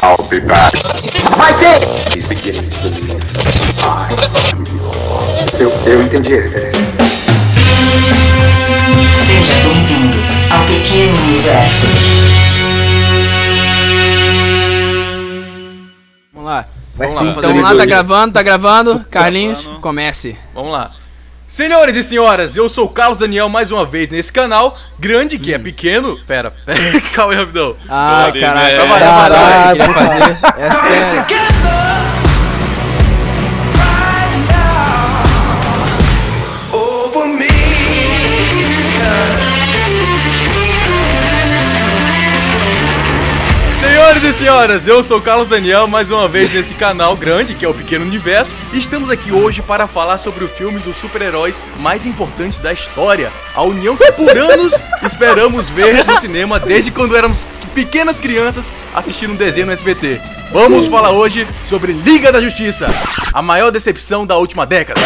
I'll be back. Vai ter! He's beginning to believe I am yours. Eu entendi a referência. Seja bem-vindo ao pequeno universo. Vamos lá. Então Vamos lá, tá gravando. Carlinhos, comece. Vamos lá. Senhores e senhoras, eu sou o Carlos Daniel mais uma vez nesse canal. Grande que é pequeno. Pera, calma aí, rapidão. Ah, caraca. Caralho. Queria fazer. É sério. Senhores e senhoras, eu sou o Carlos Daniel, mais uma vez nesse canal grande, que é o Pequeno Universo, e estamos aqui hoje para falar sobre o filme dos super-heróis mais importantes da história, a união que por anos esperamos ver no cinema desde quando éramos pequenas crianças assistindo um desenho no SBT. Vamos falar hoje sobre Liga da Justiça, a maior decepção da última década.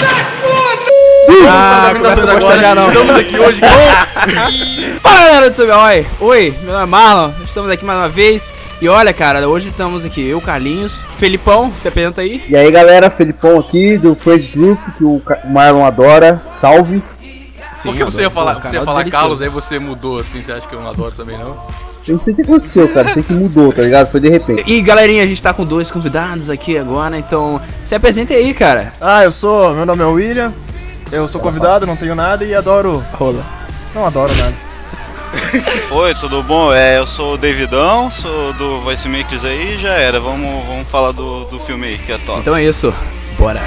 Estamos aqui hoje com... Fala, galera do YouTube. Oi, meu nome é Marlon, estamos aqui mais uma vez. E olha, cara, hoje estamos aqui, eu, Carlinhos, Felipão, se apresenta aí. E aí, galera, Felipão aqui, do Friends Group, que o Marlon adora, salve. Sim, por que você ia falar, Carlos, aí você mudou assim, você acha que eu não adoro também, não? Eu não sei o que aconteceu, cara, sei que mudou, tá ligado? Foi de repente. E galerinha, a gente tá com dois convidados aqui agora, então se apresenta aí, cara. Meu nome é William, eu sou convidado, não tenho nada e adoro rola. Não adoro nada. Oi, tudo bom? Eu sou o Davidão, sou do Voice Makers aí, já era, vamos falar do filme aí, que é top. Então é isso, bora.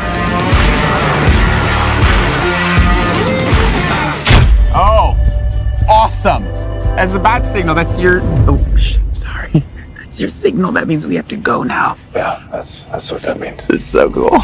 Oh, awesome! As a bad signal, that's your... Oh, sorry. That's your signal, that means we have to go now. Yeah, that's what that means. It's so cool.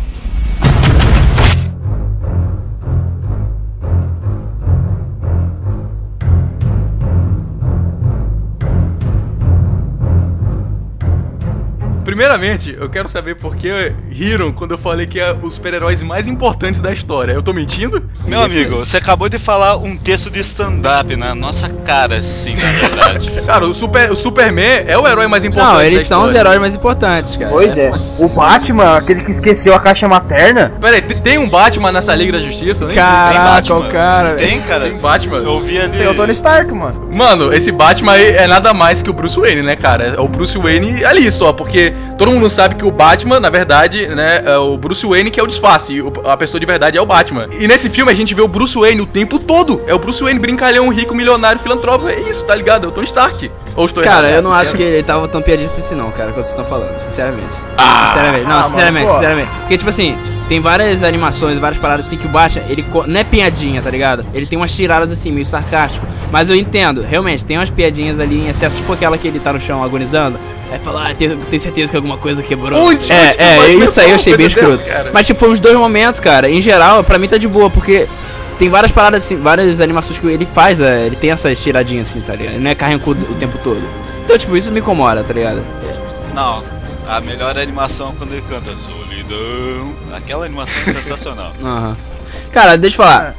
Primeiramente, eu quero saber por que riram quando eu falei que é os super-heróis mais importantes da história. Eu tô mentindo? Meu amigo, você acabou de falar um texto de stand-up na nossa cara, sim, na verdade. Cara, o Superman é o herói mais importante. Não, eles são os heróis mais importantes, cara. Pois é. O Batman, aquele que esqueceu a caixa materna. Pera aí, tem um Batman nessa Liga da Justiça, né? Caraca, o cara. Tem, cara. Tem Batman. Eu vi ali. Tem o Tony Stark, mano. Mano, esse Batman aí é nada mais que o Bruce Wayne, né, cara? É o Bruce Wayne ali só, porque todo mundo sabe que o Batman, na verdade, né, é o Bruce Wayne que é o disfarce, e a pessoa de verdade é o Batman. E nesse filme a gente vê o Bruce Wayne o tempo todo. É o Bruce Wayne brincalhão, rico, milionário, filantropo. É isso, tá ligado? É o Tony Stark. Ou estou errado? Cara, eu não acho que ele tava tão piadista assim não, cara, quando vocês estão falando, sinceramente. Sinceramente, não, mano, sinceramente. Porque, tipo assim, tem várias animações, várias paradas assim que o Batman, ele não é piadinha, tá ligado? Ele tem umas tiradas assim, meio sarcástico. Mas eu entendo, realmente, tem umas piadinhas ali em excesso, tipo aquela que ele tá no chão agonizando. Aí fala, tenho certeza que alguma coisa quebrou. Onde? Isso aí eu achei bem escroto. Mas tipo, foi uns dois momentos, cara. Em geral, pra mim tá de boa, porque tem várias paradas assim, várias animações que ele faz, ele tem essas tiradinhas assim, tá ligado? Ele não é carrancudo o tempo todo. Então, tipo, isso me incomoda, tá ligado? Não, a melhor animação quando ele canta Solidão. Aquela animação é sensacional. Aham. Cara, deixa eu falar.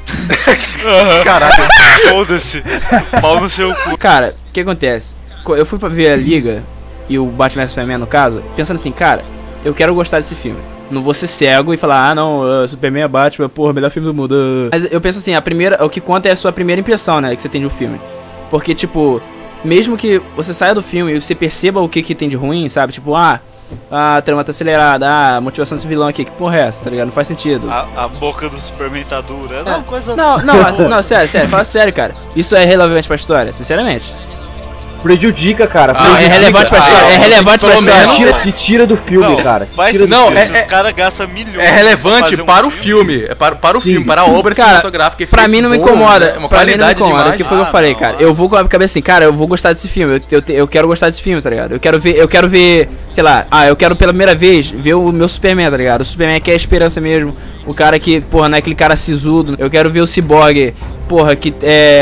Caraca, foda-se. Pau no seu cu. Cara, o que acontece? Eu fui pra ver a Liga e o Batman vs Superman, no caso, pensando assim, cara, eu quero gostar desse filme. Não vou ser cego e falar, Superman é Batman, porra, melhor filme do mundo. Mas eu penso assim, o que conta é a sua primeira impressão, né, que você tem de um filme. Porque, tipo, mesmo que você saia do filme e você perceba o que tem de ruim, sabe? Tipo, a trama tá acelerada, a motivação desse vilão aqui, que porra é essa, tá ligado? Não faz sentido. A boca do Superman tá dura. Não, coisa... Não, sério, fala sério, cara. Isso é relevante pra história, sinceramente. Prejudica, cara. É relevante pra história. É relevante pra história. Te tira do filme, não, cara. Os caras gastam milhões. É relevante para o filme. É para o filme, para a obra cinematográfica. Pra mim não me incomoda. É uma qualidade de imagem. O que foi que eu falei, cara? Eu vou com a cabeça assim, cara, eu vou gostar desse filme. Eu quero gostar desse filme, tá ligado? Eu quero ver, sei lá, eu quero pela primeira vez ver o meu Superman, tá ligado? O Superman que é a esperança mesmo. O cara que, porra, não é aquele cara sisudo. Eu quero ver o Cyborg, porra, que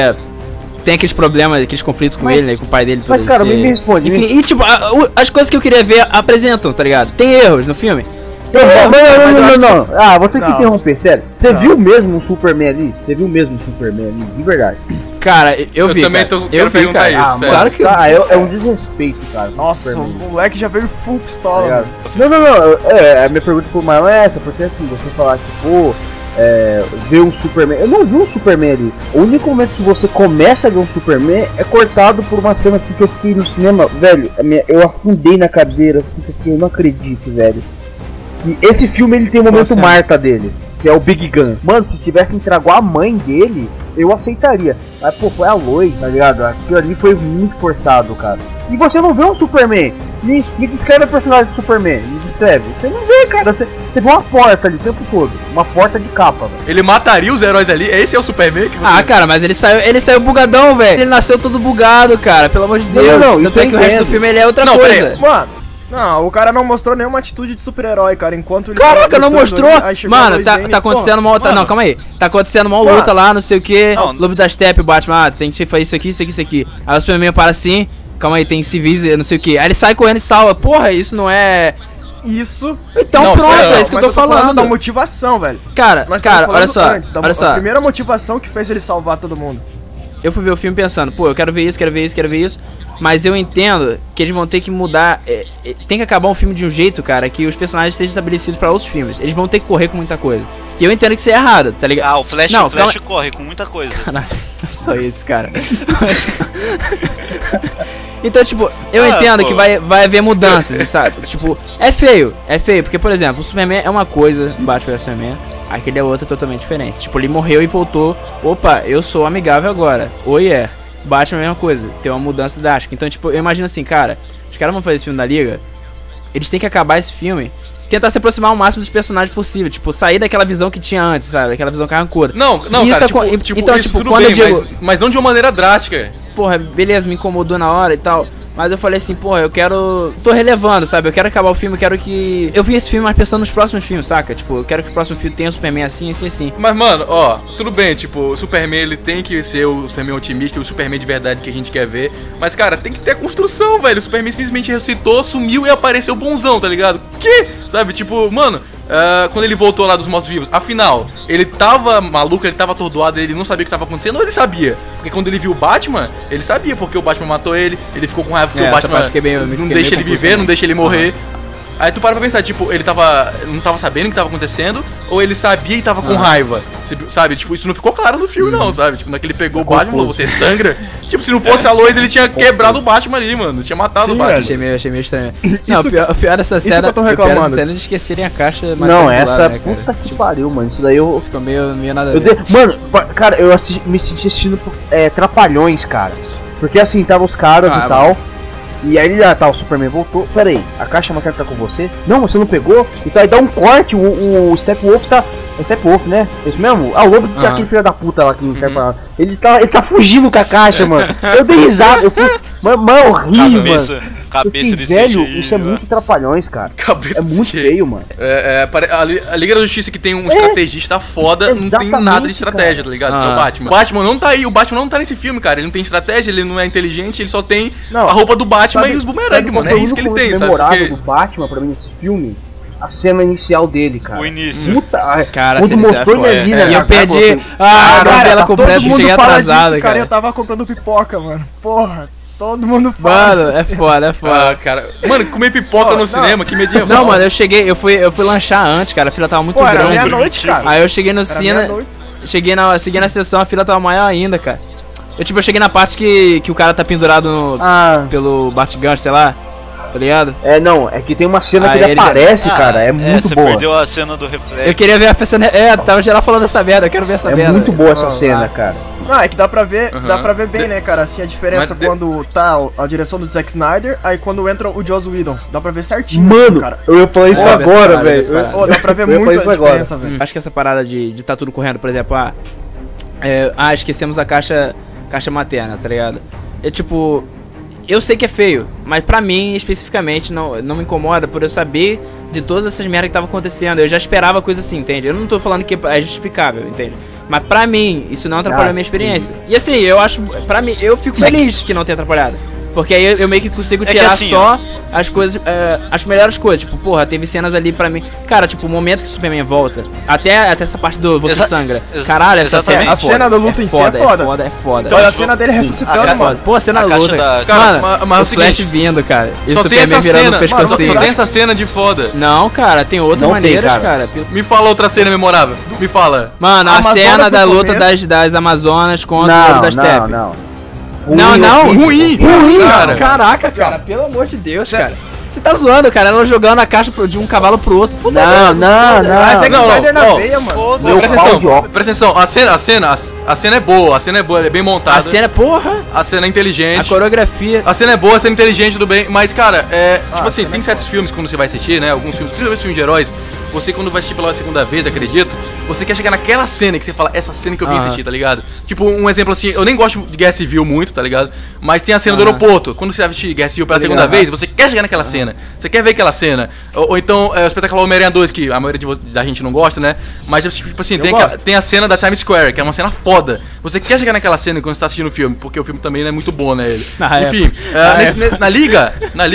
tem aqueles problemas, aqueles conflitos com ele, né, com o pai dele. Mas, cara, me responde. Enfim, e tipo, as coisas que eu queria ver apresentam, tá ligado? Tem erros no filme? Não. Vou ter que interromper, sério. Você viu mesmo o Superman ali? Você viu mesmo o Superman ali? De verdade. Cara, eu vi, também cara. quero perguntar cara. isso. sério. Claro que É um desrespeito, cara. Nossa, o Superman, moleque já veio full tá pistola, ligado? mano. Não. A minha pergunta pro Marlon é essa, porque assim, você falar que, pô, ver um Superman. Eu não vi um Superman ali. O único momento que você começa a ver um Superman é cortado por uma cena assim que eu fiquei no cinema, velho. Eu afundei na cadeira, assim, que eu fiquei, eu não acredito, velho. E esse filme ele tem um momento Marta dele, que é o Big Gun. Mano, se tivesse entregue a mãe dele, eu aceitaria. Mas, pô, foi a Lois, tá ligado? Aquilo ali foi muito forçado, cara. E você não vê um Superman. Me descreve o personagem do Superman. Me descreve. Você não vê, cara. Você vê uma porta ali o tempo todo. Uma porta de capa, velho. Ele mataria os heróis ali? Esse é o Superman que você... Ah, cara, mas ele saiu bugadão, velho. Ele nasceu todo bugado, cara. Pelo amor de Deus. Não, Tanto é que o resto do filme ele é outra Não, coisa. peraí. Mano, não, o cara não mostrou nenhuma atitude de super-herói, cara, enquanto ele... Caraca, tava não lutando mostrou. ali, aí chegou a Mano, Lois tá Lane, acontecendo uma outra. mano. Não, calma aí. Tá acontecendo uma Mano. luta lá, não sei o que. Não. Lobo da Steppe, Batman. Ah, tem que fazer isso aqui, isso aqui, isso aqui. Aí o Superman para assim. Calma aí, tem civis, não sei o que. Aí ele sai correndo e salva. Porra, isso não é. Isso. Então Não, pronto, sério, é isso que eu tô falando. da motivação, velho. Cara, Nós cara, estamos olha falando só. antes, Olha A só. primeira motivação que fez ele salvar todo mundo. Eu fui ver o filme pensando, pô, eu quero ver isso, quero ver isso, quero ver isso. Mas eu entendo que eles vão ter que mudar. Tem que acabar um filme de um jeito, cara, que os personagens sejam estabelecidos pra outros filmes. Eles vão ter que correr com muita coisa. E eu entendo que isso é errado, tá ligado? Ah, o Flash, Não, o Flash calma- corre com muita coisa. Caralho, só isso, cara. Então, tipo, eu Ah, entendo pô. que vai haver mudanças, sabe? Tipo, é feio, porque, por exemplo, o Superman é uma coisa, Batman vs Superman, aquele é outra totalmente diferente. Tipo, ele morreu e voltou, opa, eu sou amigável agora, Batman é a mesma coisa, tem uma mudança drástica. Então, tipo, eu imagino assim, cara, os caras vão fazer esse filme da Liga, eles têm que acabar esse filme, tentar se aproximar ao máximo dos personagens possível, tipo, sair daquela visão que tinha antes, sabe? Daquela visão carrancuda. Não, Isso cara, é então, isso tipo, tudo quando bem, eu digo- mas não de uma maneira drástica. Porra, beleza, me incomodou na hora e tal. Mas eu falei assim, porra, eu quero. Tô relevando, sabe? Eu quero acabar o filme, eu quero que. Eu vi esse filme, mas pensando nos próximos filmes, saca? Tipo, eu quero que o próximo filme tenha o Superman assim, assim, assim. Mas, mano, ó, tudo bem, tipo, o Superman, ele tem que ser o Superman otimista, o Superman de verdade que a gente quer ver. Mas, cara, tem que ter construção, velho. O Superman simplesmente ressuscitou, sumiu e apareceu bonzão, tá ligado? Que? Sabe, tipo, mano, quando ele voltou lá dos mortos-vivos, afinal, ele tava maluco, ele tava atordoado, ele não sabia o que tava acontecendo, ou ele sabia? Porque quando ele viu o Batman, ele sabia porque o Batman matou ele ficou com raiva porque o Essa Batman parte fiquei meio- não fiquei deixa meio ele confuso viver, também. não deixa ele morrer. Aí tu para pra pensar, tipo, ele não tava sabendo o que tava acontecendo, ou ele sabia e tava com raiva, sabe? Tipo, isso não ficou claro no filme, não, sabe? Tipo, naquele pegou o Batman, falou, você sangra? Tipo, se não fosse a Lois, ele tinha quebrado o Batman ali, mano, tinha matado Sim, o Batman. Achei meio estranho. Não, o pior dessa cena. que eu tô o pior reclamando. dessa cena é de esquecerem a caixa Não, matricular, essa né, puta cara? que pariu, mano. Isso daí eu. Ficou meio nada a ver. Mano, cara, eu me senti assistindo Trapalhões, cara. Porque assim, tava os caras Ah, e tal. E aí, o Superman voltou. Pera aí, a caixa mecânica tá com você? Não, você não pegou? Então aí dá um corte, o Steppenwolf tá. É Steppenwolf, né? É isso mesmo? Ah, o lobo de aquele filho da puta lá que não serve pra nada. Ele tá fugindo com a caixa, mano. Eu dei risada, eu fui. Mano, eu ri, mano. Cabeça Eu desse fiquei, velho, jeito, isso é né? muito Trapalhões, cara. Cabeça É desse muito jeito. feio, mano. A Liga da Justiça que tem um estrategista foda, não tem exatamente, nada de estratégia, cara. tá ligado? Que é o Ah. Batman. O Batman não tá aí, o Batman não tá nesse filme, cara. Ele não tem estratégia, ele não é inteligente, ele só tem Não, a roupa do Batman Sabe- e os bumerangue, sabe mano. qual É foi isso o que ele único tem, momento sabe? memorável Porque... do Batman pra mim nesse filme? A cena inicial dele, cara. O início. Puta, Cara, a quando cena inicial mostrou é foda. ele ali, né? E eu na perdi capa, a cara, novela tá completa, Todo mundo cheguei fala atrasado, disso, cara. Eu cara. tava comprando pipoca, mano. Porra, todo mundo fala. Mano, é foda, é foda. Ah, cara. Mano, comer pipoca no Não, cinema, que medieval. Não, mano, eu fui lanchar antes, cara. A fila tava muito Pô, era grande. meia-noite, cara. Aí eu cheguei no Era cine, meia-noite. segui na sessão, a fila tava maior ainda, cara. Eu cheguei na parte que o cara tá pendurado pelo Batman, sei lá, tá ligado? Não, é que tem uma cena que Aí ele ele- aparece, cara, é muito você boa. perdeu a cena do reflexo. Eu queria ver a cena, tava geral falando dessa merda, eu quero ver essa É merda. muito boa essa Ó, cena, lá. cara. Não, é que dá pra ver, Aham. dá pra ver bem, né, cara, assim, a diferença Mas quando tá a direção do Zack Snyder, aí quando entra o Joss Whedon, dá pra ver certinho, Mano, cara. eu ia falar isso Ó, agora, dessa parada, velho. dessa parada. Pô, dá pra ver Eu ia muito falar a isso agora. diferença, velho. Acho que essa parada de tá tudo correndo, por exemplo, esquecemos a caixa materna, tá ligado? É tipo, eu sei que é feio, mas pra mim, especificamente, não me incomoda por eu saber de todas essas merdas que estavam acontecendo. Eu já esperava coisa assim, entende? Eu não tô falando que é justificável, entende? Mas pra mim, isso não atrapalhou a minha experiência. E assim, eu acho, pra mim, eu fico feliz que não tenha atrapalhado. Porque aí eu meio que consigo É que tirar assim, só as coisas, as melhores coisas. Tipo, porra, teve cenas ali pra mim. Cara, tipo, o momento que o Superman volta, até essa parte do Você Sangra. Caralho, essa cena é A foda. cena da luta em si é foda. É foda. Então, a cena dele ressuscitando, mano. Pô, a cena da luta. Cara, Mano, mas o Flash vindo, cara. E o Só tem Superman essa virando cena, o pescocinho. só tem essa cena de foda. Não, cara, tem outras Não tem, maneiras, cara. cara. Me fala outra cena memorável. Me fala. Mano, a Amazonas cena no da luta começo. das Amazonas contra o Lobo da Steppe. Não. Ruim, cara. Caraca, cara, pelo amor de Deus, cara. Você tá zoando, cara. Ela jogando a caixa de um cavalo pro outro. Puta Não. Ah, você Não, Snyder na ó, veia, mano. Foda-se. Presta atenção, a cena é boa, ela é bem montada. A cena, porra. A cena é A inteligente. coreografia. A cena é boa, a cena é inteligente, tudo bem. Mas, cara, tipo assim, tem certos filmes quando você vai assistir, né? Alguns filmes, principalmente filmes de heróis. Você, quando vai assistir pela segunda vez, acredito, você quer chegar naquela cena que você fala, essa cena que eu vim assistir, tá ligado? Tipo, um exemplo assim, eu nem gosto de Guerra Civil muito, tá ligado? Mas tem a cena do aeroporto. Quando você vai assistir Guerra Civil pela segunda vez, você quer chegar naquela cena. Você quer ver aquela cena. Ou então, o espetáculo Homem-Aranha 2, que a maioria da gente não gosta, né? Mas, tipo assim, tem a cena da Times Square, que é uma cena foda. Você quer chegar naquela cena quando você tá assistindo o filme, porque o filme também não é muito bom, né? Enfim, na Liga...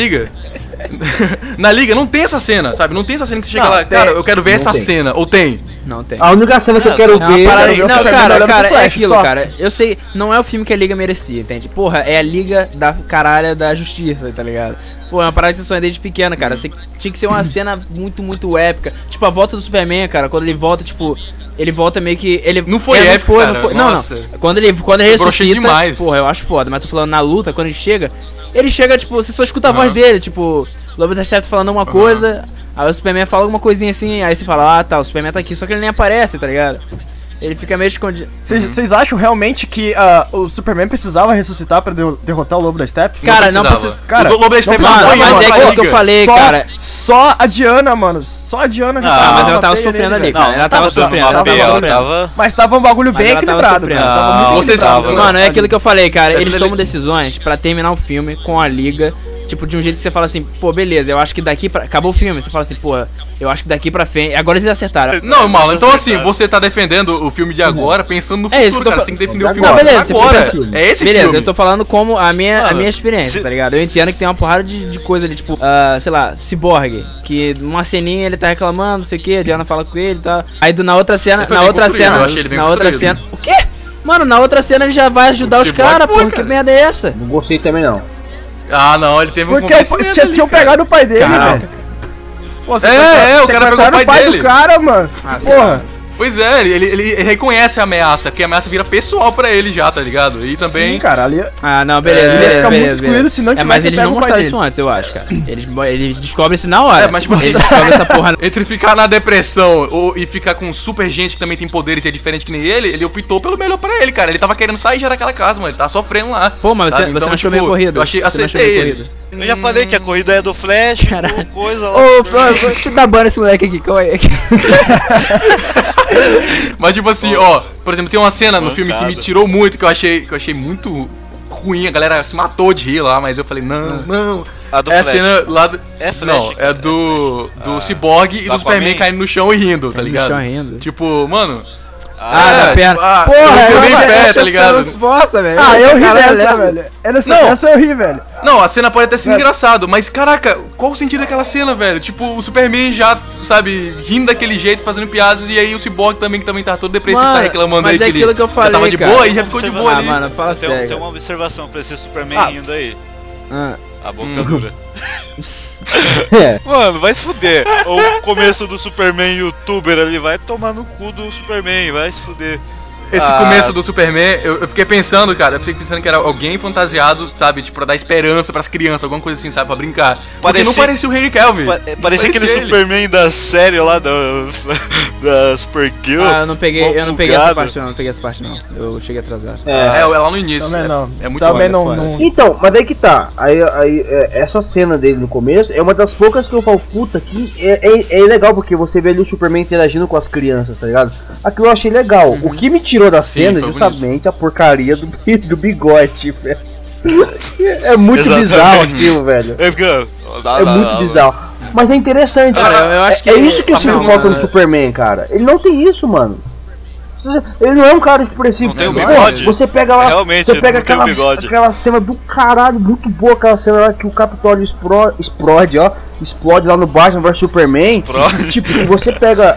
Na Liga não tem essa cena, sabe? Não tem essa cena que você chega lá, cara, eu quero ver essa cena. Ou tem? Não tem. A única cena que eu quero ver Não, cara, é Flash, aquilo, só. cara. Eu sei, não é o filme que a Liga merecia, entende? Porra, é a Liga da caralha da Justiça, tá ligado? Pô, é uma parada que você sonha desde pequeno, cara. Você tinha que ser uma cena muito, muito épica. Tipo, a volta do Superman, cara, quando ele volta, tipo... Ele volta meio que... Ele, Não foi épico, cara. Não foi. Nossa. Não. Quando ele Broxei ressuscita... demais. Porra, eu acho foda. Mas tô falando na luta, quando ele chega... Ele chega, tipo, você só escuta a voz dele, tipo... O Lobo da Steppe falando uma coisa... Aí o Superman fala alguma coisinha assim... Aí você fala, ah, tá, o Superman tá aqui. Só que ele nem aparece, tá ligado? Ele fica meio escondido. Vocês acham realmente que o Superman precisava ressuscitar pra derrotar o Lobo da Steppe? Cara, não precisa. Cara, o Lobo da Steppe Mano, foi, mas mano, é pra aquilo que eu Liga. falei, cara. Só a Diana, mano. Só a Diana já Ah, mas ela tava matei sofrendo ele, ali, velho. cara. Ela tava sofrendo. Ela Ela tava sofrendo. tava... Mas tava um bagulho Mas bem ela tava equilibrado, sofrendo. cara. Tava muito Vocês equilibrado. sabem, Mano, é aquilo que eu falei, cara. Eles Ele- tomam decisões pra terminar o filme com a Liga. Tipo, de um jeito que você fala assim, pô, beleza, eu acho que daqui pra... Acabou o filme, você fala assim, pô, eu acho que daqui pra frente... Agora eles acertaram. Não, Marlon, então assim, você tá defendendo o filme de agora pensando no É isso futuro, que eu cara. fa- Você tem que defender o filme Não, beleza, de se for agora. pensar- É esse Beleza, filme. eu tô falando como a minha experiência, se- tá ligado? Eu entendo que tem uma porrada de coisa ali, tipo, sei lá, Cyborg, que numa ceninha ele tá reclamando, não sei o que, a Diana fala com ele e tal. Aí na outra cena, Ele foi bem construído, eu achei ele bem na outra construído. cena... O quê? Mano, na outra cena ele já vai ajudar os Cyborg caras, foi, porra, que cara. merda é essa? Não gostei também não. Ah, não, ele teve um Porque convencimento ali, tinham cara. pegado o pai dele, Caraca. velho. Pô, o cara pegou o pai pai dele. do cara, mano. Porra. Pois é, ele reconhece a ameaça, porque a ameaça vira pessoal pra ele já, tá ligado? E também... Sim, cara, ali... Ah, não, beleza, É, beleza, fica muito beleza, excluído beleza. se não tivesse mas eles pego não o pai mostraram dele. isso antes, eu acho, cara. Eles descobrem isso na hora. É, mas tipo assim, Eles descobrem essa porra... entre ficar na depressão e ficar com super gente que também tem poderes e é diferente que nem ele optou pelo melhor pra ele, cara. Ele tava querendo sair já daquela casa, mano. Ele tava sofrendo lá. Pô, mas sabe? você Então, não achou tipo, meio corrido? Eu achei, Você não achou acertei meio ele. corrido? Eu já falei que a corrida é do Flash, coisa lá. Ô, do Fran, Superman. deixa eu dar ban nesse moleque aqui, calma aí. Mas tipo assim, ó, por exemplo, tem uma cena no filme que me Mancada. tirou muito, que eu achei muito ruim, a galera se matou de rir lá, mas eu falei, não. A do É a Flash. cena lá do... É Flash, Não, é cara, do Cyborg e do do Superman Aquaman? caindo no chão e rindo, tá Caindo no ligado? chão e rindo. Tipo, mano... Ah, da perna. Ah, Porra, eu nem achei pé, tá essa ligado? muito bosta, velho. Ah, eu ri Caralho, dessa, essa- velho. Não. Essa eu ri, velho. Não, a cena pode até ser engraçado, mas caraca, qual o sentido daquela cena, velho? Tipo, o Superman já, sabe, rindo daquele jeito, fazendo piadas, e aí o Cyborg também, que também tá todo depressivo, Mano, tá reclamando mas aí é que ele aquilo que eu já tava falei, de cara. boa e já ficou de boa Ah, ali. mano, fala Tem sério. uma observação pra esse Superman Ah. rindo aí. Ah. A boca dura. É. Mano, vai se fuder. O começo do Superman youtuber ali vai tomar no cu do Superman, vai se fuder. Esse começo do Superman, eu fiquei pensando, cara, eu fiquei pensando que era alguém fantasiado, sabe, tipo, pra dar esperança pras crianças, alguma coisa assim, sabe, pra brincar. Porque não parecia o Henry Cavill. Parecia aquele ele. Superman da série lá da Supergirl. Ah, eu não peguei essa bugado. parte não, peguei essa parte não. Eu cheguei atrasado. É lá no início. Também não. É muito Também foda. não. Então, mas aí que tá. Essa cena dele no começo é uma das poucas que eu falo, puta, que é legal, porque você vê ali o Superman interagindo com as crianças, tá ligado? Aquilo eu achei legal. O que me tirou da cena é foi justamente a porcaria do bigode, velho. É muito Exatamente. bizarro aquilo, velho. Aí fica, É muito bizarro. Mas é interessante, Cara, eu acho que é isso que eu sinto não, falta no mas- Superman, cara. Ele não tem isso, mano. Ele não é um cara expressivo. Não tem o Pô, bigode. você pega lá, Realmente, você pega não tem o bigode. aquela cena do caralho, muito boa, aquela cena lá que o Capitólio explode lá no Batman vs Superman. Explode. Tipo, se você pega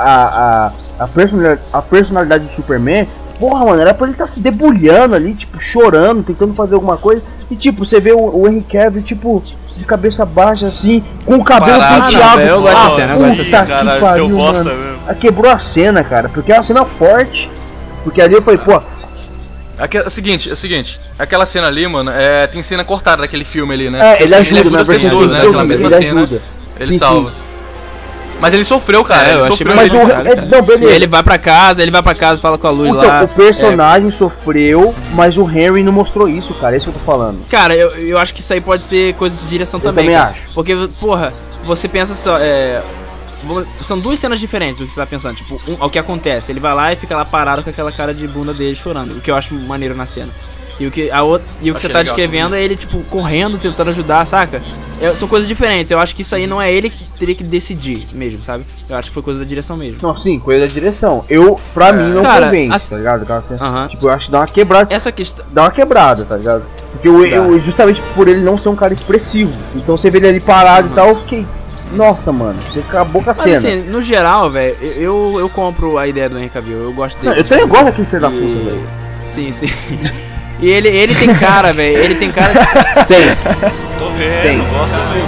a personalidade do Superman, porra, mano, era pra ele estar se debulhando ali, tipo, chorando, tentando fazer alguma coisa. E tipo, você vê o Henry Cavill, tipo, de cabeça baixa assim, com o cabelo Parado. penteado. Eu gosto dessa cena, eu gosto dessa puta cena. que Caralho, pariu, teu bosta mano. mesmo. Quebrou a cena, cara, porque é uma cena forte. Porque ali eu falei, pô, É o seguinte, aquela cena ali, mano, tem cena cortada daquele filme ali, né? ele Porque ajuda, duas na pessoas, né? Aquela mesma ele cena, ajuda. ele Sim, salva. sim. Mas ele sofreu, cara, É, ele eu achei sofreu. Mas Ele... não, beleza. E ele vai pra casa, fala com a Luz Então, lá. o personagem sofreu, mas o Henry não mostrou isso, cara. É isso que eu tô falando. Cara, eu acho que isso aí pode ser coisa de direção Eu também. também cara. acho. Porque, porra, você pensa só. São duas cenas diferentes do que você tá pensando. Tipo, o que acontece? Ele vai lá e fica lá parado com aquela cara de bunda dele chorando. O que eu acho maneiro na cena. E o que você tá legal descrevendo é ele, tipo, correndo, tentando ajudar, saca? São coisas diferentes. Eu acho que isso aí não é ele que teria que decidir mesmo, sabe? Eu acho que foi coisa da direção mesmo. Não, sim, coisa da direção. Pra mim não Cara, convence, tá ligado? Aquela cena. Aham. Tipo, eu acho que dá uma quebrada. Essa questão. Dá uma quebrada, tá ligado? Porque justamente por ele não ser um cara expressivo. Então você vê ele ali parado e tal, eu fiquei. Nossa, mano, você acabou com a Mas cena. assim, no geral, velho, eu compro a ideia do Henry Cavill. Eu gosto dele. Não, eu também gosto daquele filho da puta, E- velho. Sim, sim. E ele tem cara, velho. Ele tem cara de... Tem. Tô vendo, Tem. gosto sim.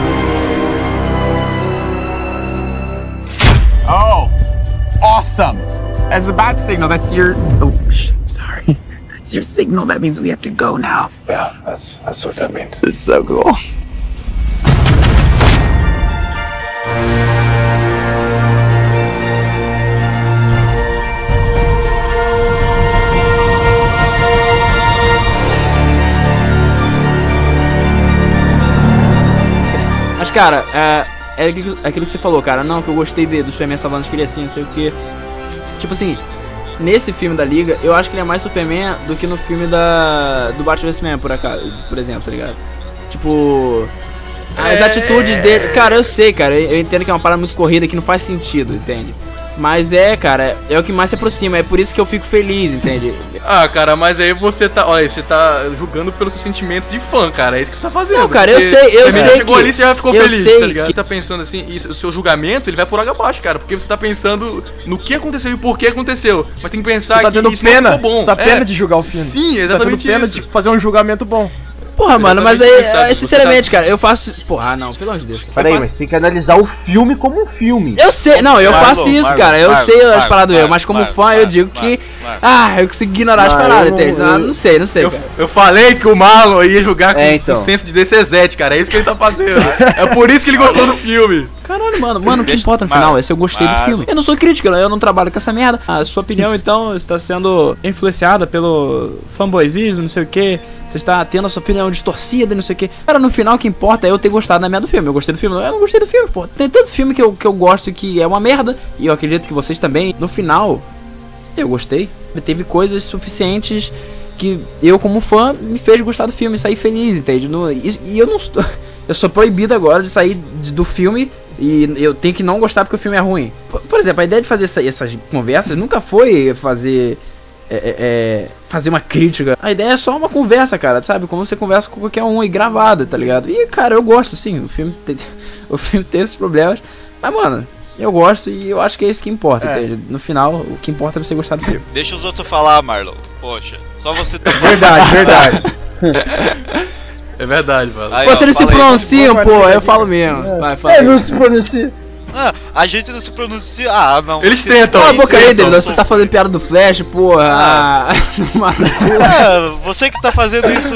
Oh, awesome. As a bat signal, that's your. Oh, sorry. That's your signal. That means we have to go now. Yeah, that's what that means. It's so cool. Mas, cara, é aquilo que você falou, cara. Não, que eu gostei do Superman salvando as criancinhas, não sei o que. Tipo assim, nesse filme da Liga, eu acho que ele é mais Superman do que no filme do Batman vs Superman, por exemplo, tá ligado? Tipo... As atitudes dele... Cara, eu sei, cara. Eu entendo que é uma parada muito corrida que não faz sentido, entende? Mas cara, é o que mais se aproxima. É por isso que eu fico feliz, entende? Ah, cara, mas aí você tá julgando pelo seu sentimento de fã, cara. É isso que você tá fazendo. Não, cara, eu Porque sei você que... chegou ali e você já ficou eu feliz, sei tá ligado? que- Você tá pensando assim, o seu julgamento, ele vai por água abaixo, cara. Porque você tá pensando no que aconteceu e por que aconteceu. Mas tem que pensar Você tá que tendo isso não pena, ficou bom. tá pena de julgar o filme. Sim, exatamente tá tendo pena isso. de fazer um julgamento bom. Porra, mano, mas Exatamente isso, aí, sabe? sinceramente, cara, eu faço... Porra, não, pelo amor de Deus. Cara. Peraí, Eu mas faço- tem que analisar o filme como um filme. Eu sei, não, eu Marlon, faço isso, Marlon, cara. Eu Marlon, sei as Marlon, paradas eu, Marlon, mas como Marlon, fã eu Marlon, digo que. Marlon. Eu consegui ignorar as Não, paradas, eu não- entende? eu- Não sei, Eu falei que o Marlon ia julgar com, então. com senso de DCZ, cara. É isso que ele tá fazendo. É por isso que ele gostou do filme. Caralho, mano, o que Deixa- importa no final Marlon, é se eu gostei do Marlon. filme. Eu não sou crítico, eu não trabalho com essa merda. A sua opinião, então, está sendo influenciada pelo fanboyismo, não sei o que. Você está tendo a sua opinião distorcida, não sei o que. Cara, no final o que importa é eu ter gostado da merda do filme. Eu gostei do filme, eu não gostei do filme, pô. Tem tanto filme que eu gosto que é uma merda. E eu acredito que vocês também. No final, eu gostei. Teve coisas suficientes que eu, como fã, me fez gostar do filme e sair feliz, entende? E eu não estou. Eu sou proibido agora de sair do filme e eu tenho que não gostar porque o filme é ruim. Por exemplo, a ideia de fazer essas conversas nunca foi fazer uma crítica. A ideia é só uma conversa, cara, sabe? Como você conversa com qualquer um e gravada, tá ligado? E, cara, eu gosto, sim. O filme tem esses problemas. Mas, mano, eu gosto e eu acho que é isso que importa, entende? No final, o que importa é você gostar do filme. Deixa os outros falar, Marlon. Poxa, só você tá Verdade. É verdade, mano. Aí, Vocês não se fala aí. pronunciam, pô, eu falo mesmo. Vai, fala aí. não se pronuncia. Ah, a gente não se pronuncia. Ah, não. Eles você- tentam. Cala a boca aí, Tentam, David. Você são- tá fazendo piada do Flash, porra. Mano. Você que tá fazendo isso.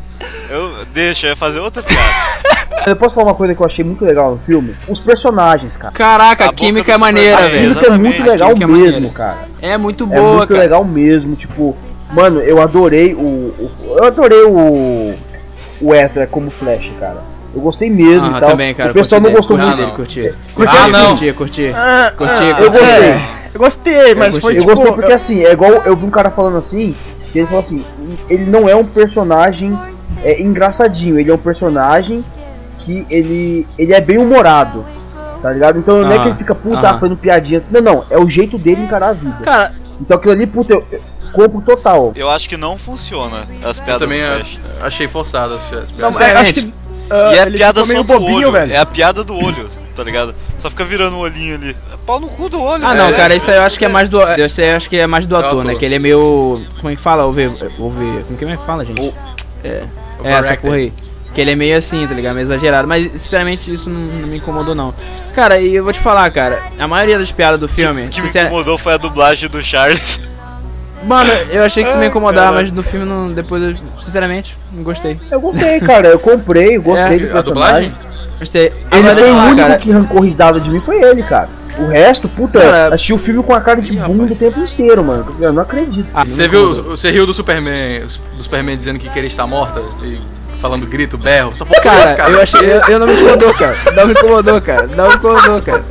Eu ia fazer outra piada. Eu posso falar uma coisa que eu achei muito legal no filme? Os personagens, cara. Caraca, A a boca química do é maneira, Superman, A velho. química é muito exatamente. legal A química é mesmo, maneira. cara. É muito É boa, muito cara. legal mesmo, tipo, mano, eu adorei eu adorei o Ezra como Flash, cara. Eu gostei mesmo e tal. Também, cara. O pessoal não gostou muito dele, dele. curti. Porque não. Curti. Eu gostei. Eu gostei, mas foi Eu tipo... gostei porque assim, é igual eu vi um cara falando assim, que ele falou assim, ele não é um personagem engraçadinho, ele é um personagem que ele é bem humorado, tá ligado? Então não é que ele fica puta fazendo piadinha. Não, é o jeito dele encarar a vida. Cara, Então aquilo ali, puta, eu compro total. Eu acho que não funciona as Eu piadas também do Flash. achei forçado as piadas. Não, mas acho que. E é ele piada ficou meio só do bobinho, olho. velho. É a piada do olho, tá ligado? Só fica virando o olhinho ali. É pau no cu do olho. Ah, não, velho. cara, isso aí eu acho que é mais do. Isso aí eu acho que é mais do ator, né? Que ele é meio. Como é que fala? Como que é que fala, gente? É essa porra aí. Que ele é meio assim, tá ligado? Meio exagerado. Mas, sinceramente, isso não me incomodou, não. Cara, e eu vou te falar, cara. A maioria das piadas do filme. O que me incomodou foi a dublagem do Charles. Mano, eu achei que isso me incomodava, mas no filme, não, depois, eu, sinceramente, não gostei. Eu gostei, cara. Eu comprei, gostei do personagem. A dublagem? Gostei. Ele Agora, foi o deixa eu único falar, cara. que arrancou risada de mim, foi ele, cara. O resto, puta, Cara, assisti o filme com a cara de bunda o tempo inteiro, mano. Eu não acredito. Ah, Você riu do Superman dizendo que queria estar morta? E falando grito, berro. Só faltou Cara, isso, cara. eu achei. Eu não me incomodou, cara. Não me incomodou, cara. Não me incomodou, cara.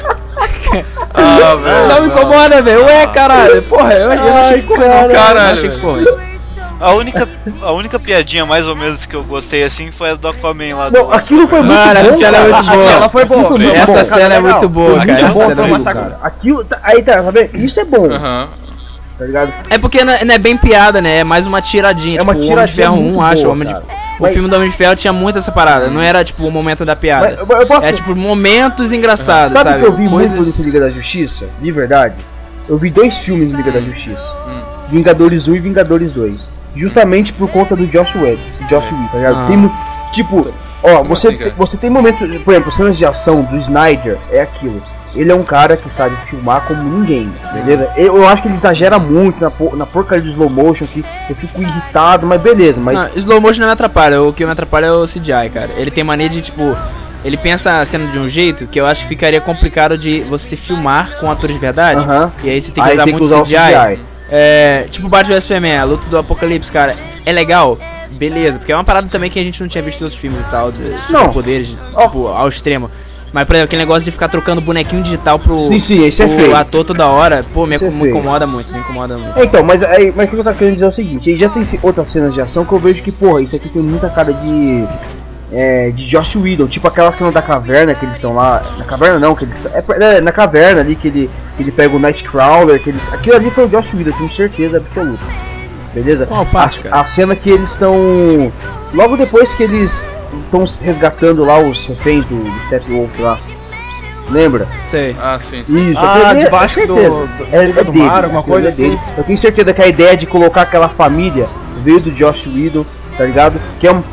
Ah, velho. Não me incomoda, velho. Ué, caralho. Porra, eu não achei que ficou ruim, não. Caralho, Eu achei que ficou ruim. A única piadinha mais ou menos que eu gostei assim foi a do Aquaman lá. Não, aquilo foi muito Mano, bom, essa cena é cara. muito boa. Ela foi boa. Aquilo foi muito Essa bom. cena é muito boa, cara. Muito Essa bom, cena foi é uma muito saca. boa. Aquilo, aí tá vendo? Isso é bom, Aham. tá ligado? É porque não é bem piada, né? É mais uma tiradinha. É Tipo, uma o Homem de tiradinha Ferro 1, muito acho. boa, O cara. filme do Homem de Ferro tinha muito essa parada. Não era, tipo, o momento da piada. Mas eu posso- É, tipo, momentos engraçados, Sabe o sabe? que eu vi Coisas... muito nesse Liga da Justiça? De verdade. Eu vi 2 filmes de Liga da Justiça. Vingadores 1 e Vingadores 2. Justamente por conta do Joss Whedon. Joss Whedon, tá ligado? Ah. Tem tipo, ó, você, assim, cara? você tem momentos, por exemplo, cenas de ação do Snyder é aquilo. Ele é um cara que sabe filmar como ninguém, beleza? Eu acho que ele exagera muito na porcaria do slow motion, que eu fico irritado, mas beleza, mas... Não, slow motion não me atrapalha. O que me atrapalha é o CGI, cara. Ele tem mania de, tipo... Ele pensa a cena de um jeito que eu acho que ficaria complicado de você filmar com atores de verdade. Aham. E aí você tem que Aí usar tem que muito usar o CGI. CGI. É, tipo Batman vs Superman, a luta do Apocalipse, cara. É legal, beleza. Porque é uma parada também que a gente não tinha visto nos filmes e tal. De superpoderes, tipo, ao extremo. Mas, por exemplo, aquele negócio de ficar trocando bonequinho digital pro, Sim, isso é pro feio. ator toda hora, pô, me Isso é feio. incomoda muito, me incomoda muito. Então, mas o que eu tava querendo dizer é o seguinte, aí já tem outras cenas de ação que eu vejo que, porra, isso aqui tem muita cara de Joss Whedon, tipo aquela cena da caverna que eles estão lá, na caverna não, que eles na caverna ali que ele pega o Nightcrawler, aquilo ali foi o Joss Whedon, tenho certeza absoluta. Beleza? Qual parte, cara? A cena que eles estão logo depois que eles estão resgatando lá os reféns do Steppenwolf lá. Lembra? Sei. Ah, sim, sim. Isso, Ah, eu tenho debaixo certeza. do dele, mar, alguma coisa dele. assim. Eu tenho certeza que a ideia de colocar aquela família veio do Joss Whedon, tá ligado? Que é um.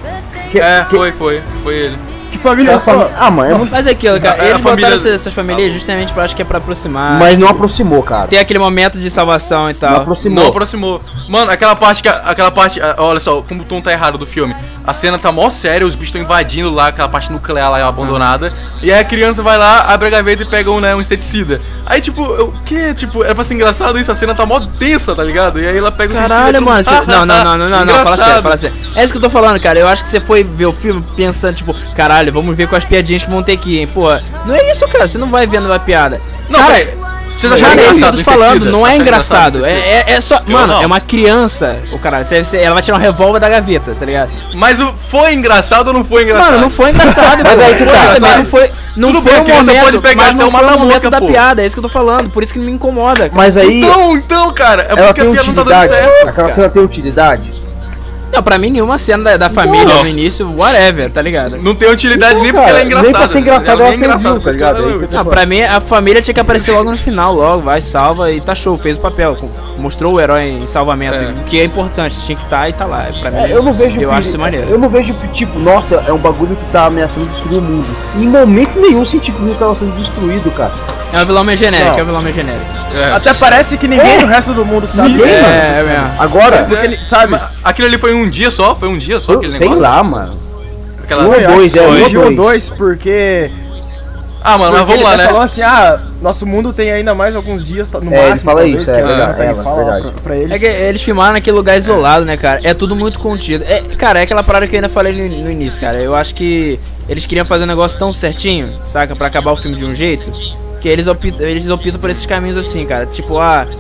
Foi ele. Que família? Aquela família. Ah, mano, é uma- Mas é aquilo, cara. A Eles família- botaram essas famílias justamente pra, acho que é pra aproximar. mas não aproximou, cara. Tem aquele momento de salvação e Não tal. aproximou. Não aproximou. Mano, aquela parte, olha só, como o tom tá errado do filme. A cena tá mó séria, os bichos estão invadindo lá, aquela parte nuclear lá abandonada. E aí a criança vai lá, abre a gaveta e pega um inseticida. Aí tipo, o que? Tipo, era pra ser engraçado isso, a cena tá mó densa, tá ligado? E aí ela pega o Caralho, inseticida. mano. Não, fala sério, Engraçado. fala sério. É isso que eu tô falando, cara. Eu acho que você foi ver o filme pensando, tipo, caralho, vamos ver com as piadinhas que vão ter aqui, hein? Pô, não é isso, cara. Você não vai vendo a piada. Não, cara, peraí. Vocês já acharam nem engraçado todos o falando, inseticida? não é Acharam engraçado. o inseticida? É só. Eu Mano, não. é uma criança. O cara, ela vai tirar um revólver da gaveta, tá ligado? Mas foi engraçado ou não foi engraçado? Mano, não foi engraçado, Mas aí que tá, também sabe? não foi. Não Tudo foi bem, a o criança momento, pode pegar mas até não uma foi o momento mosca, da pô. piada, é isso que eu tô falando. Por isso que me incomoda, cara. Mas aí Então, cara, é por ela isso que tem a piada não tá dando utilidade. certo. Aquela cena tem utilidade. Não, pra mim nenhuma cena da família Não. no início, whatever, tá ligado? Não tem utilidade Não, nem porque cara, ela é engraçada. nem pra ser engraçado ela ela nem é engraçada, serviu, por isso que tá ela ligado? não- Não, pra mim a família tinha que aparecer logo no final, logo, vai, salva e tá show, fez o papel, mostrou o herói em salvamento, É. que é importante, tinha que estar e tá lá. Pra mim, Eu não vejo eu acho isso maneiro. Eu não vejo tipo, nossa, é um bagulho que tá ameaçando destruir o mundo. Em momento nenhum senti que o mundo tava sendo destruído, cara. É um vilão meio genérico, Não. é um vilão meio genérico. É. Até parece que ninguém do resto do mundo sabe. Ninguém, quem, mano. É mesmo. Agora, Porque ele, sabe? Aquilo ali foi um dia só? Foi um dia só aquele sei negócio? lá, mano. Aquela... Um ou dois, Hoje um ou ou dois, porque. Ah, mano, mas porque vamos lá, ele né? falou assim: nosso mundo tem ainda mais alguns dias, no É, ele máximo, fala talvez, isso, que é ele verdade, consegue é falar verdade. pra ele. É que eles filmaram naquele lugar isolado, né, cara? É tudo muito contido. Cara, é aquela parada que eu ainda falei no início, cara. Eu acho que eles queriam fazer um negócio tão certinho, saca? Pra acabar o filme de um jeito, que eles optam por esses caminhos assim, cara. Tipo,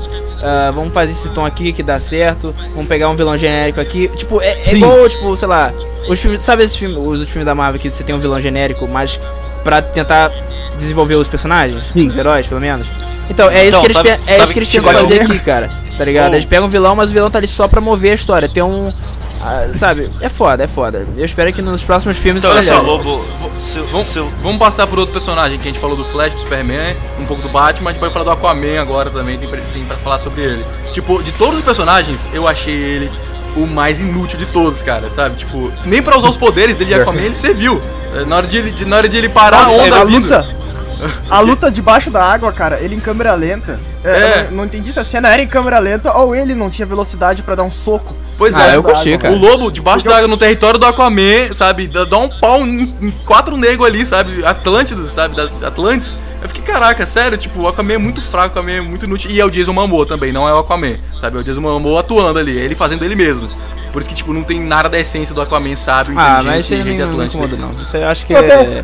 vamos fazer esse tom aqui que dá certo, vamos pegar um vilão genérico aqui. Tipo, é igual, tipo, sei lá, os filmes, sabe os filmes da Marvel que você tem um vilão genérico, mas pra tentar desenvolver os personagens, Sim. os heróis, pelo menos. Então, é isso Então, que eles sabe- têm, é isso sabe que eles que tentam fazer tipo, aqui, cara. Tá ligado? Oh. Eles pegam o vilão, mas o vilão tá ali só pra mover a história. Tem um... sabe? É foda. Eu espero que nos próximos filmes Então, isso olha só, melhore. Lobo. Vamos passar por outro personagem que a gente falou do Flash, do Superman, um pouco do Batman, a gente pode falar do Aquaman agora também, tem pra falar sobre ele. Tipo, de todos os personagens, eu achei ele o mais inútil de todos, cara, sabe? Tipo, nem pra usar os poderes dele de Aquaman ele serviu. Na hora de ele parar a onda vindo. A luta debaixo da água, cara, ele em câmera lenta. Eu não entendi se a cena era em câmera lenta ou ele não tinha velocidade pra dar um soco. Pois eu gostei, cara. O lobo debaixo da água no território do Aquaman, sabe? Dá um pau em 4 negros ali, sabe? Atlântidos, sabe? Atlantis. Eu fiquei, caraca, sério, tipo, o Aquaman é muito fraco, o Aquaman é muito inútil. E é o Jason Momoa também, não é o Aquaman, sabe? É o Jason Momoa atuando ali, é ele fazendo ele mesmo. Por isso que, tipo, não tem nada da essência do Aquaman, sabe? Mas isso aí não me incomoda, não. Isso aí eu acho que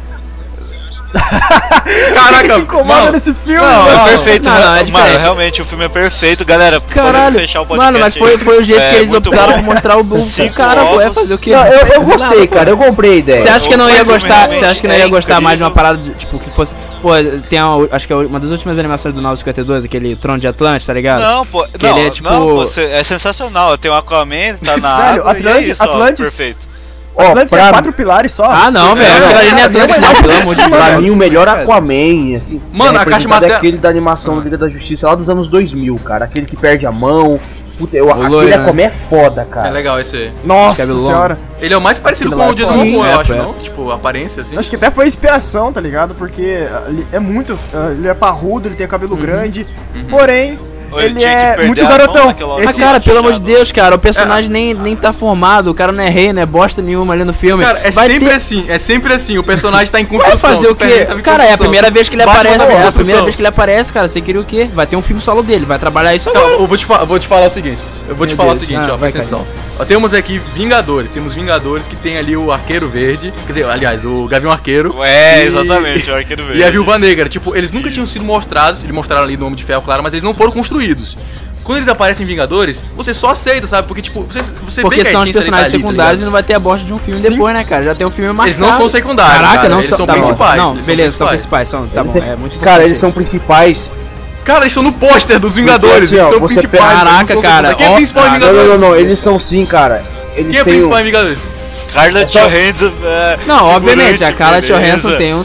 Caraca, que incomoda nesse filme, Não, é perfeito, Não, é mano, diferente. realmente o filme é perfeito, galera. Caralho, podemos fechar o podcast mano, mas foi o jeito que eles muito optaram bom. pra mostrar o Cinco cara, pô, é ovos. fazer o quê? Não, eu gostei, cara, eu comprei a ideia. Você acha que eu não ia Mas o gostar? realmente Você acha que não ia é gostar mais de uma incrível. parada de, tipo, que fosse. Pô, tem acho que é uma das últimas animações do 952, aquele Trono de Atlantis, tá ligado? Não, pô, Que não, ele é, tipo- não, pô, é sensacional. Tem o Aquaman, tá na Velho, água, e é isso, ó, Atlantis- perfeito. Atlantis pra- é 4 pilares só. Ah, não, velho. Aquilo ali não é Atlantis, não, pelo amor de Deus. Pra mim, o melhor Aquaman, assim, Mano, é a caixa representado materna- é aquele da animação Liga da Justiça lá dos anos 2000, cara. Aquele que perde a mão. Puta, aquele loiro, né? Aquaman é foda, cara. É legal esse aí. Nossa Cabelão. senhora. Ele é o mais parecido Aquilo com lá o Jason é Momoa, eu foda. acho, É, não? Tipo, a aparência, assim. Acho que até foi inspiração, tá ligado? Porque ele é muito. Ele é parrudo, ele tem cabelo grande. Porém, Ele ele tinha que é perder muito a mão garotão. naquela hora. Mas, Esse- cara, pelo amor de chato. Deus, cara, o personagem nem tá formado, o cara não é rei, não é bosta nenhuma ali no filme. Cara, é Vai sempre ter- assim, é sempre assim, o personagem tá em Vai construção. fazer o Superman quê? tava em Cara, é a construção. primeira vez que ele Batman aparece, tava em é a construção. primeira vez que ele aparece, cara, você queria o quê? Vai ter um filme solo dele, vai trabalhar isso Então, agora. eu vou te falar o seguinte. Deus. Ó, Vai, presta atenção. Ó, temos aqui Vingadores. Temos Vingadores que tem ali o Arqueiro Verde. Quer dizer, aliás, o Gavião Arqueiro. É, E- exatamente, o Arqueiro Verde. E a Viúva Negra. Tipo, eles nunca tinham sido mostrados. Eles mostraram ali no Homem de Ferro, claro, mas eles não foram construídos. Quando eles aparecem em Vingadores, você só aceita, sabe? Porque, tipo, você Porque vê que a são os essência personagens ali tá secundários e ligado? não vai ter a bosta de um filme depois, né, cara? Já tem um filme marcado. Eles não são secundários, Caraca, cara, não eles são são tá bom. principais, Não, eles são beleza, são principais. principais, tá bom, é muito importante. Cara, eles são principais. Cara, eles estão no pôster dos Vingadores. Porque, Eles assim, ó, são você principais. pega- eles não Caraca, são cara, secundários. Quem é ó, principal em cara, Vingadores? Não, eles são sim, cara. Eles Quem é têm principal um- em Vingadores? Scarlett Só- Johansson. Não, obviamente, a Scarlett beleza. Johansson tem um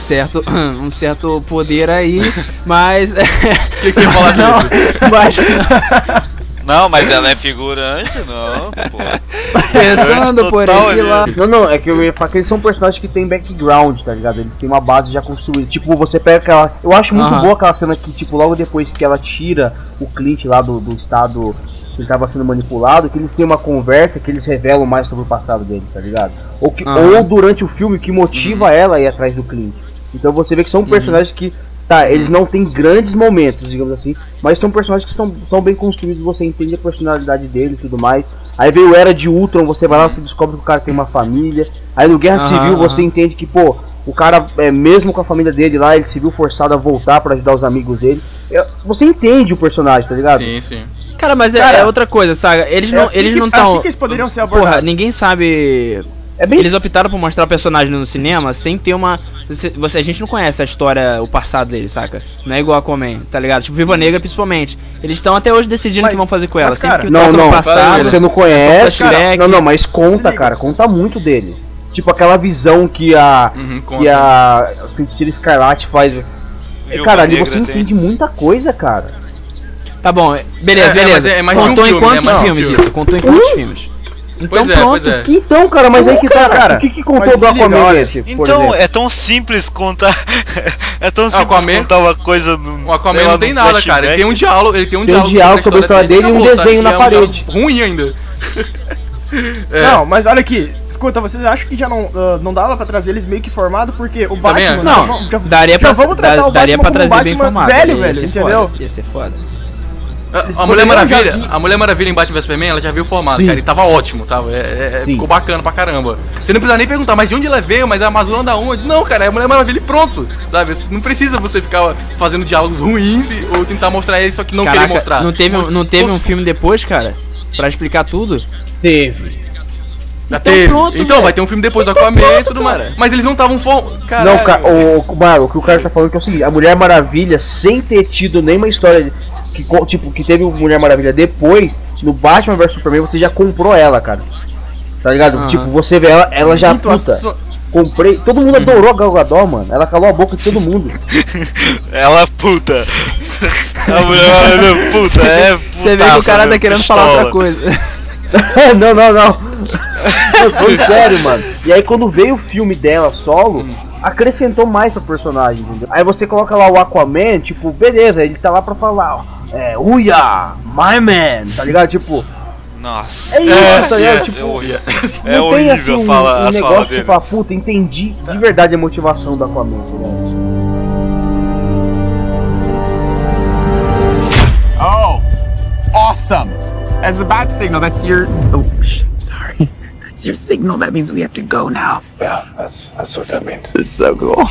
certo poder aí, mas... O que você ia falar, Felipe? não, mas Não, mas ela é figurante, não, pô. pensando por Total, esse né? lado... Não, é que eu ia falar que eles são personagens que tem background, tá ligado? Eles têm uma base já construída. Tipo, você pega aquela. Eu acho muito Aham. boa aquela cena que, tipo, logo depois que ela tira o Clint lá do estado que ele tava sendo manipulado, que eles têm uma conversa que eles revelam mais sobre o passado deles, tá ligado? Aham. Ou durante o filme que motiva ela a ir atrás do Clint. Então você vê que são personagens que. Tá, eles não têm grandes momentos, digamos assim, mas são personagens que são bem construídos, você entende a personalidade dele e tudo mais. Aí veio o Era de Ultron, você vai lá, você descobre que o cara tem uma família. Aí no Guerra Civil você entende que, pô, o cara, mesmo com a família dele lá, ele se viu forçado a voltar pra ajudar os amigos dele. Você entende o personagem, tá ligado? Sim, sim. Cara, mas Cara, é outra coisa, sabe? Eles não assim eles que- não estão... assim que eles poderiam ser abordados. Porra, ninguém sabe... É bem. Eles optaram por mostrar o personagem no cinema sem ter uma... a gente não conhece a história, o passado dele, saca? Não é igual a Aquaman, tá ligado? Tipo, Viúva Negra, principalmente. Eles estão até hoje decidindo o que Mas- vão fazer com ela. mas, Sempre cara, que Não, toca no não, passado... você não conhece. flashback. Não, mas Se conta, liga. cara, conta muito dele. Tipo aquela visão que a. Conta. Que a Feiticeira Escarlate faz. Viúva Cara, ali Negra você tem. entende muita coisa, cara. Tá bom, beleza, mas beleza. é mais de um Contou em filme, né? quantos Mais de um filmes filme. isso? Contou em quantos filmes? Então Pois é, pronto. pois é. Então, cara, mas aí que tá, cara, o que contou mas do se liga, Aquaman olha, esse, por Então, exemplo? é tão simples contar. É tão simples Aquaman- contar uma coisa no. O Aquaman sei lá, não tem no nada, flashback. cara. Ele tem um diálogo, ele tem um Tem um diálogo sobre a história dele e um acabou, desenho sabe? na E é um parede. diálogo ruim ainda. Não, mas olha aqui, escuta, vocês acham que já não dava pra trazer eles meio que formado? Porque o Também Batman... acho. já- Daria já pra, vamos tratar o daria Batman pra como trazer bem Batman formado. velho, ia velho, ser entendeu? Foda, ia ser foda. A Mulher Maravilha, a Mulher Maravilha em Batman vs Superman, ela já veio formada, Sim. cara, e tava ótimo, tava, Sim. ficou bacana pra caramba. Você não precisa nem perguntar, mas de onde ela veio, mas a Amazônia da onde? Não, cara, é a Mulher Maravilha e pronto, sabe? Não precisa você ficar fazendo diálogos ruins ou tentar mostrar ele, só que não querer mostrar. Não teve um filme depois, cara? Pra explicar tudo? Teve. Já teve. pronto, Então, velho. vai ter um filme depois do Aquaman e tudo mais. cara. Mas eles não estavam... Não, o que o cara tá falando que é o seguinte, a Mulher Maravilha, sem ter tido nenhuma história que teve o Mulher Maravilha depois, no Batman vs Superman, você já comprou ela, cara. Tá ligado? Tipo, você vê ela já puta. Comprei, todo mundo adorou a Gal Gadot, mano. Ela calou a boca de todo mundo. Ela puta. A Mulher Maravilha puta, é puta. Você vê que o cara tá querendo falar outra coisa. não. Foi sério, mano. E aí quando veio o filme dela solo, acrescentou mais pro personagem, entendeu? Aí você coloca lá o Aquaman, tipo, beleza, ele tá lá pra falar, ó, Uia, my man, tá ligado? Tipo, nossa, é isso, tá ligado? é Tipo, horrível. não É tem, horrível assim, falar um as negócio falas que dele. você fala, puta, entendi de verdade a motivação do Aquaman, tá ligado? Oh, awesome. As a bat signal, that's your... Oh, sorry. That's your signal. That means we have to go now. Yeah, that's what that means. It's so cool.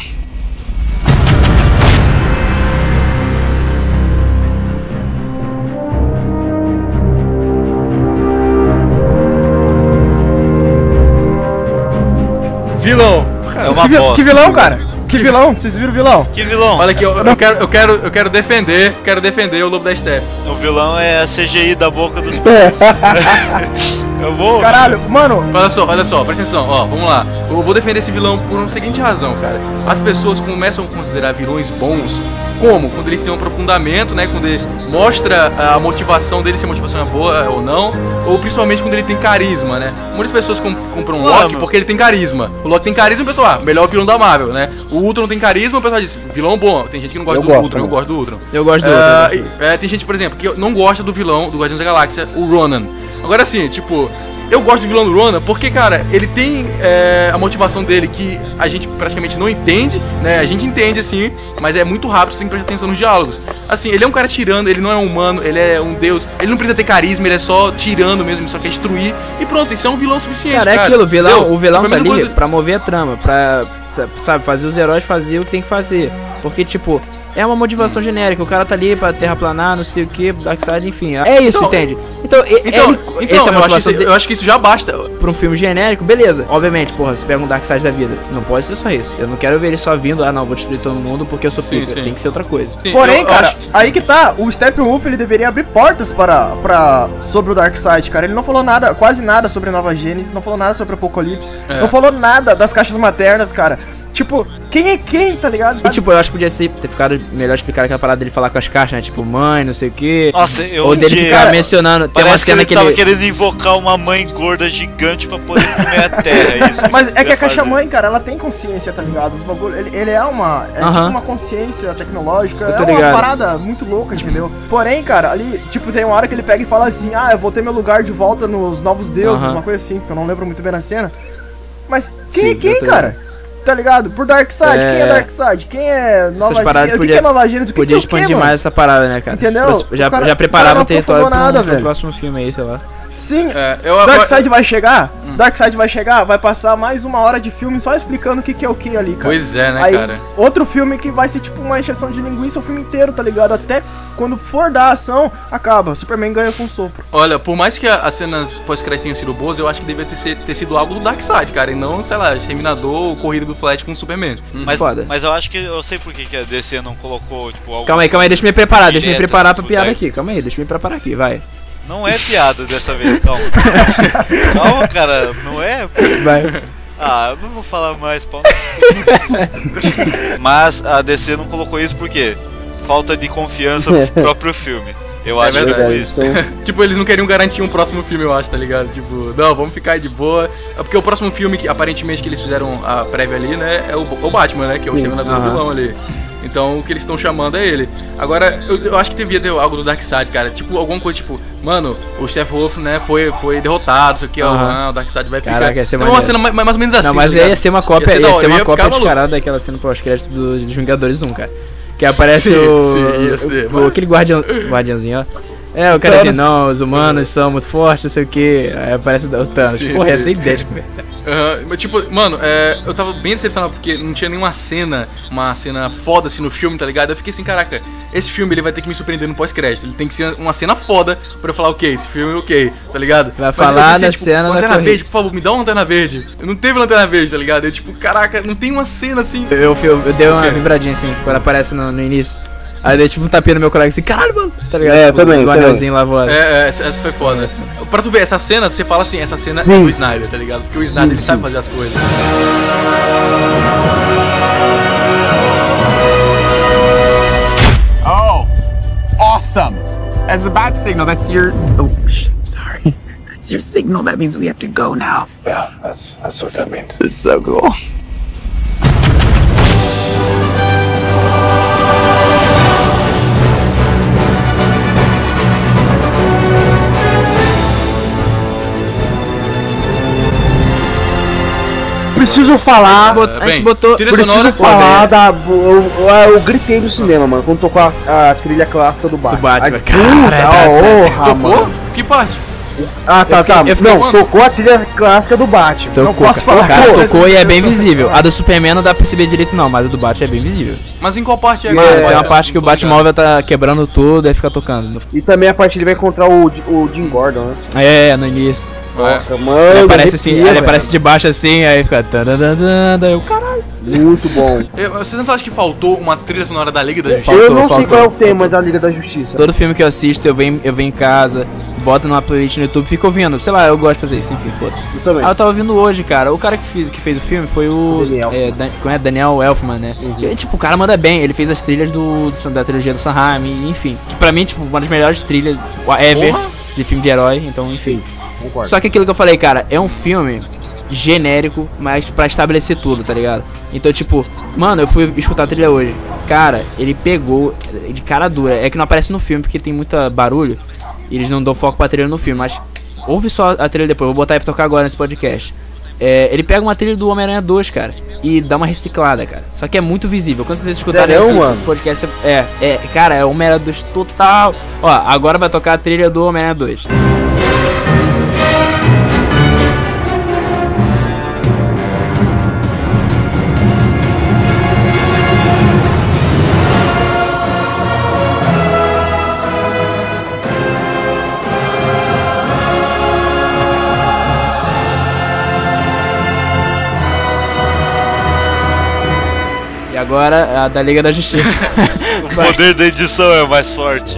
Vilão. É uma bosta. Que vilão, cara? Que vilão? Vocês viram o vilão? Que vilão? Olha aqui, eu quero defender o Lobo da Steppe. O vilão é a CGI da boca dos... Eu vou... Caralho, mano. Olha só, presta atenção, ó, vamos lá. Eu vou defender esse vilão por uma seguinte razão, cara. As pessoas começam a considerar vilões bons como? Quando eles têm um aprofundamento, né? Quando ele mostra a motivação dele, se a motivação é boa ou não. Ou principalmente quando ele tem carisma, né? Muitas pessoas compram um Loki porque ele tem carisma. O Loki tem carisma e o pessoal, melhor vilão da Marvel, né? O Ultron tem carisma e o pessoal diz, vilão bom. Tem gente que não gosta do Ultron, eu gosto do Ultron. Eu gosto do Ultron. Tem gente, por exemplo, que não gosta do vilão do Guardiões da Galáxia, o Ronan. Agora sim, tipo, eu gosto do vilão do Ronan porque, cara, ele tem a motivação dele que a gente praticamente não entende, né? A gente entende, assim, mas é muito rápido, você tem que prestar atenção nos diálogos. Assim, ele é um cara tirando, ele não é humano, ele é um deus, ele não precisa ter carisma, ele é só tirando mesmo, ele só quer destruir. E pronto, isso é um vilão suficiente, Cara, é aquilo, o vilão Tipo, tá ali pra mover a trama, pra, sabe, fazer os heróis fazer o que tem que fazer. Porque, tipo, é uma motivação genérica, o cara tá ali pra terraplanar, não sei o que, Darkseid, enfim. É isso, entende? Então essa é a motivação eu acho que isso já basta. Pra um filme genérico, beleza. Obviamente, porra, você pega um Darkseid da vida. Não pode ser só isso. Eu não quero ver ele só vindo, não, vou destruir todo mundo porque eu sou pica. Tem que ser outra coisa. Sim, porém, cara, aí que tá, o Steppenwolf, ele deveria abrir portas sobre o Darkseid, cara. Ele não falou nada, quase nada sobre Nova Gênesis, não falou nada sobre Apocalipse, não falou nada das caixas maternas, cara. Tipo, quem é quem, tá ligado? E tipo, eu acho que podia ter ficado melhor explicar aquela parada dele falar com as caixas, né? Tipo, mãe, não sei o que. Nossa, eu ou dele ficar mencionando. Tem uma cena que ele tava querendo invocar uma mãe gorda gigante pra poder comer a terra. É isso. Mas é que a caixa mãe, cara, ela tem consciência, tá ligado? Os bagulho, ele é uma. É tipo uma consciência tecnológica. É uma parada muito louca, entendeu? Porém, cara, ali, tipo, tem uma hora que ele pega e fala assim: ah, eu vou ter meu lugar de volta nos Novos Deuses, uma coisa assim, que eu não lembro muito bem na cena. Mas quem é quem, cara? Tá ligado? Por Darkseid, quem é Darkseid? Quem é Nova Gênesis? O que é Nova Gênesis? Podia expandir mais essa parada, né, cara? Entendeu? Já preparava o território pro próximo filme aí, sei lá. Sim, Darkseid vai chegar, Darkseid vai chegar, vai passar mais 1 hora de filme só explicando o que é o que ali, cara. Pois é, né, aí, cara? Outro filme que vai ser tipo uma encheção de linguiça o filme inteiro, tá ligado? Até quando for dar ação, acaba. Superman ganha com sopro. Olha, por mais que as cenas pós-crédito tenham sido boas, eu acho que deveria ter sido algo do Darkseid, cara. E não, sei lá, Exterminador ou Corrida do Flash com o Superman. Mas eu acho que eu sei por que a DC não colocou, tipo, algo. Calma aí, deixa eu me preparar, pra piada aqui. Calma aí, deixa eu me preparar aqui, vai. Não é piada dessa vez, calma. Calma, cara, não é? Vai. Ah, eu não vou falar mais, pau. Mas a DC não colocou isso por quê? Falta de confiança no próprio filme. Eu acho que foi isso. Tipo, eles não queriam garantir um próximo filme, eu acho, tá ligado? Tipo, não, vamos ficar aí de boa. É porque o próximo filme, que aparentemente que eles fizeram a prévia ali, né, é o Batman, né? Que é o Exterminador do vilão ali. Então o que eles estão chamando é ele. Agora, eu acho que devia ter algo do Darkseid, cara. Tipo, alguma coisa tipo, mano, o Steppenwolf, né, foi derrotado, isso aqui, o Darkseid vai ficar. Caraca, ia ser uma cena mais ou menos assim. Não, mas ia ser uma cópia, ia ser uma cópia descarada daquela cena pós-crédito dos Vingadores 1, cara. Que aparece aquele guardiãozinho, ó. É, o cara diz, não, os humanos são muito fortes, não sei o que. Aí aparece o Thanos. Sim, Porra, sim. essa é idêntico, velho. Mas tipo, mano, eu tava bem decepcionado porque não tinha nenhuma cena, uma cena foda assim no filme, tá ligado? Eu fiquei assim, caraca, esse filme ele vai ter que me surpreender no pós-crédito. Ele tem que ser uma cena foda pra eu falar, ok, esse filme é ok, tá ligado? Vai falar da cena da Lanterna corrida. Verde, por favor, me dá uma Lanterna Verde. Não teve Lanterna Verde, tá ligado? Eu tipo, caraca, não tem uma cena assim. Eu dei uma Ok. vibradinha assim, quando aparece no início. Aí dei tipo um tapinha no meu colega assim, caralho, mano, tá ligado? É, Tipo, também, do também. anelzinho lá voando. Essa foi foda. Pra tu ver essa cena, você fala assim, essa cena é Sim. do Snyder, tá ligado? Porque o Snyder ele sabe fazer as coisas. Oh, awesome. As a bat signal, that's your. Oh, sorry. That's your signal. That means we have to go now. Yeah, that's what that means. It's so cool. Preciso falar. A gente botou. trilha Preciso sonora falar da. Eu gritei no cinema, mano, quando tocou a trilha clássica do Batman. Do Batman. Tocou? Que parte? Ah, tá, tá. eu fiquei- Não, tocou a trilha clássica do Batman. Tocou, posso falar, cara, pô, tocou e é bem visível. A do Superman não dá pra perceber direito não, mas a do Batman é bem visível. Mas em qual parte é? Mano, É, tem uma parte que o Batmóvel tá quebrando tudo e fica tocando. E também a parte ele vai encontrar o Jim Gordon, né? É, no início. Nossa, mano. Ele aparece assim, arrepia, ele velho. aparece de baixo assim, aí fica. Daí eu, caralho. Muito bom. Vocês não acham que faltou uma trilha sonora da Liga da Justiça? Eu não sei faltou. qual é o tema da Liga da Justiça. Todo filme que eu assisto, eu venho em casa, boto numa playlist no YouTube, fico ouvindo. Sei lá, eu gosto de fazer isso, enfim, foda-se. Eu também. Ah, eu tava ouvindo hoje, cara. O cara que fez o filme foi o Daniel. Daniel Elfman, né? E, tipo, o cara manda bem. Ele fez as trilhas da trilogia do Sam Raimi, enfim. Que pra mim, tipo, uma das melhores trilhas ever Porra. de filme de herói. Então, enfim. Concordo. Só que aquilo que eu falei, cara, é um filme genérico, mas pra estabelecer tudo, tá ligado? Então, tipo, mano, eu fui escutar a trilha hoje. Cara, ele pegou de cara dura. É que não aparece no filme porque tem muita barulho. E eles não dão foco pra trilha no filme, mas ouve só a trilha depois. Vou botar aí pra tocar agora nesse podcast. Ele pega uma trilha do Homem-Aranha 2, cara, e dá uma reciclada, cara. Só que é muito visível. Quando vocês escutarem esse podcast, cara, é Homem-Aranha 2 total. Ó, agora vai tocar a trilha do Homem-Aranha 2. E agora a da Liga da Justiça. O poder da edição é mais forte.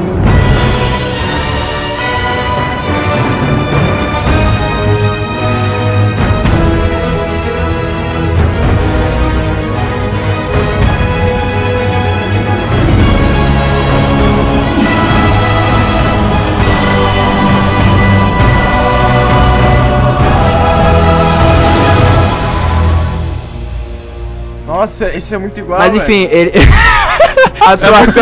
Nossa, esse é muito igual. Mas velho. enfim, ele. atuação.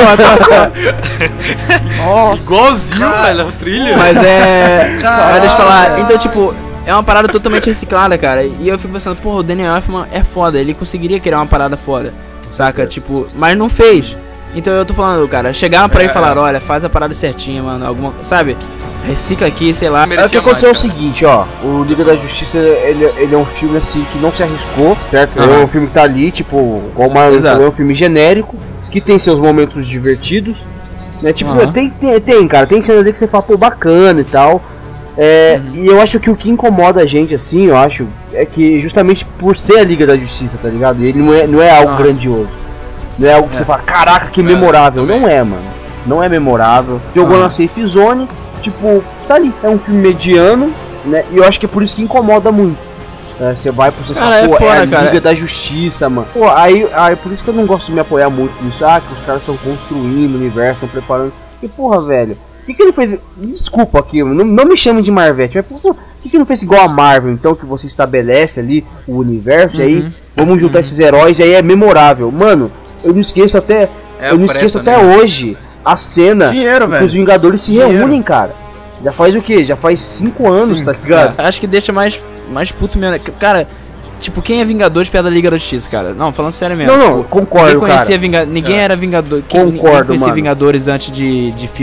Nossa. Igualzinho, velho, a trilha. Mas mas deixa eu falar. Então, tipo, é uma parada totalmente reciclada, cara. E eu fico pensando, porra, o Daniel Elfman é foda. Ele conseguiria criar uma parada foda, saca? Tipo, mas não fez. Então eu tô falando, cara, chegaram pra ele e falaram, olha, faz a parada certinha, mano. Alguma. Sabe? Recicla aqui, sei lá. É o que aconteceu é o seguinte, ó, o Liga da Justiça, ele é um filme assim que não se arriscou, certo? É um filme que tá ali, tipo, como é um filme genérico, que tem seus momentos divertidos, né? Tipo, tem, cara, tem cenas ali que você fala, pô, bacana e tal. E eu acho que o que incomoda a gente, assim, eu acho, é que justamente por ser a Liga da Justiça, tá ligado? Ele não é algo grandioso. Não é algo que você fala, caraca, que memorável. Não é, mano. Não é memorável. Jogou na safe zone. Tipo, tá ali, é um filme mediano, né? E eu acho que é por isso que incomoda muito. Você vai pro você fala, pô, é a Liga da Justiça, mano. Pô, aí por isso que eu não gosto de me apoiar muito nisso. Que os caras estão construindo o universo, estão preparando. E porra, velho, o que ele fez? Desculpa aqui, não me chame de Marvete, mas por que ele não fez igual a Marvel, então, que você estabelece ali o universo, e aí vamos juntar esses heróis, e aí é memorável. Mano, eu não esqueço até. Hoje a cena que os Vingadores se reúnem, cara. Já faz o quê? Já faz 5 anos, tá ligado? Acho que deixa mais puto mesmo. Cara, tipo, quem é Vingadores perto da Liga da Justiça, cara? Não, falando sério mesmo. Não, concordo, ninguém conhecia Ninguém era Vingador. Ninguém conhecia Vingadores antes de filme.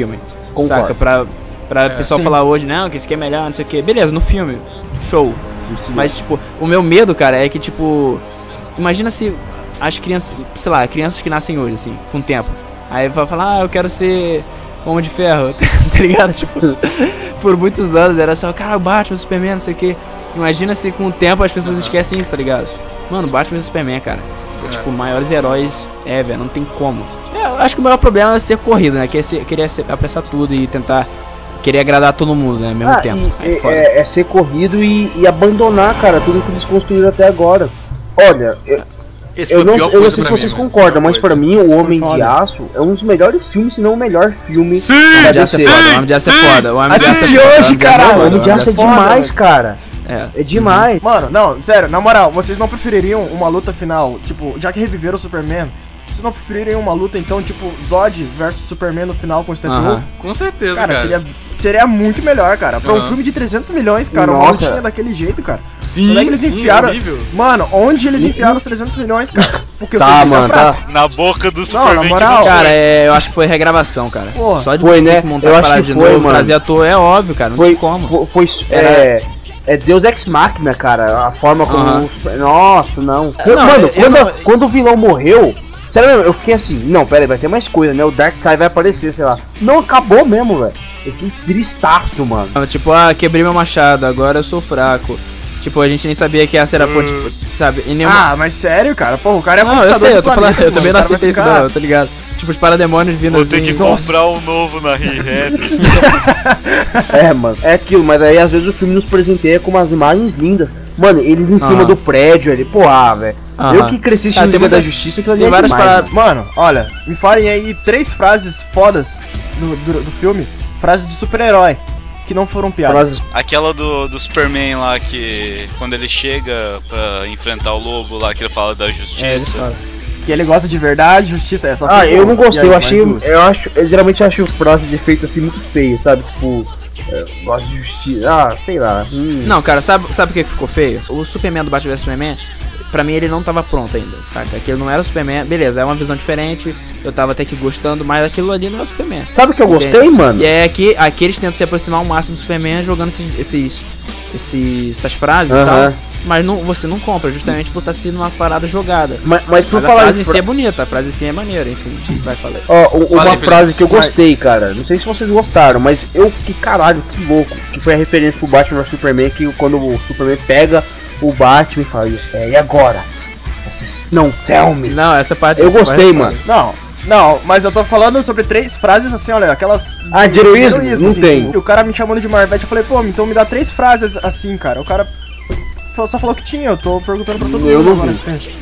saca? Pra pessoal falar hoje, não, que isso aqui é melhor, não sei o que. Beleza, no filme, show. Mas, tipo, o meu medo, cara, é que, tipo, imagina se as crianças, sei lá, crianças que nascem hoje, assim, com o tempo. Aí vai falar, eu quero ser Homem de Ferro, tá ligado? Tipo, por muitos anos era só, cara, o Batman, o Superman, não sei o que. Imagina se com o tempo as pessoas esquecem isso, tá ligado? Mano, Batman e Superman, cara, tipo, maiores heróis velho, não tem como. Eu acho que o maior problema é ser corrido, né? Querer apressar tudo e tentar querer agradar todo mundo, né, ao mesmo tempo. É ser corrido e abandonar, cara, tudo que eles construíram até agora. Olha, eu não sei se vocês concordam, mas pra mim o Homem de Aço é um dos melhores filmes, se não o melhor filme da DC. O Homem de Aço é foda. Assisti hoje, caralho. O Homem de Aço é demais, cara. É demais. Mano, não, sério, na moral, vocês não prefeririam uma luta final, tipo, já que reviveram o Superman, vocês não prefeririam uma luta, então, tipo, Zod versus Superman no final com o Steppenwolf? Com certeza, cara. Seria muito melhor, cara. Pra um filme de 300 milhões, cara, uma lutinha daquele jeito, cara. Sim, eles enfiaram... horrível. Mano, onde eles enfiaram os 300 milhões, cara? Porque na boca do Superman. Não, na moral, cara, eu acho que foi regravação, cara. Porra. Só de você ter que montar a parada de novo, trazer ator, é óbvio, cara, não tem como. É Deus Ex Machina, cara, a forma como... Nossa, não. Mano, quando o vilão morreu... Sério mesmo, eu fiquei assim, não, pera aí, vai ter mais coisa, né? O Darkseid vai aparecer, sei lá. Não, acabou mesmo, velho. Eu fiquei tristaço, mano. Tipo, quebrei meu machado, agora eu sou fraco. Tipo, a gente nem sabia que essa era fonte, tipo, sabe? Mas sério, cara? Porra, o cara é não, eu sei, eu tô falando, eu também não aceitei isso não, tá ligado? Tipo, os parademônios vindo assim... Vou ter que comprar um novo na Re-Rap. Mano, é aquilo, mas aí às vezes o filme nos presenteia com umas imagens lindas. Mano, eles em cima do prédio ali, velho. Eu que cresci assistindo Liga da Justiça, que eu tem várias paradas. Mano, olha, me falem aí 3 frases fodas do filme, frases de super-herói, que não foram piadas. Aquela do Superman lá, que quando ele chega pra enfrentar o lobo lá, que ele fala da justiça. Que ele gosta de verdade, justiça, essa. Eu não gostei, eu geralmente acho frase de efeito assim muito feio, sabe? Tipo, gosto de justiça, sei lá. Não, cara, sabe o que ficou feio? O Superman do Batman vs Superman, pra mim ele não tava pronto ainda, saca? Aquilo não era o Superman, beleza, é uma visão diferente, eu tava até que gostando, mas aquilo ali não é o Superman. Sabe o que eu gostei, mano? E é que aqui eles tentam se aproximar ao máximo do Superman jogando essas frases e tal. Mas você não compra, justamente por estar sendo uma parada jogada. Mas a frase em si é bonita, a frase em si é maneira, enfim, vai falar. Uma frase que eu gostei, cara, não sei se vocês gostaram, mas eu fiquei, caralho, que louco. Que foi a referência pro Batman vs Superman, que quando o Superman pega o Batman e fala, e agora? Vocês não tell me. Não, essa parte... Eu gostei, mano. Não, mas eu tô falando sobre 3 frases assim, olha, aquelas... de heroísmo? Não assim, tem. O cara me chamando de Marvete, eu falei, pô, então me dá 3 frases assim, cara. O cara só falou que tinha, eu tô perguntando pra todo mundo agora.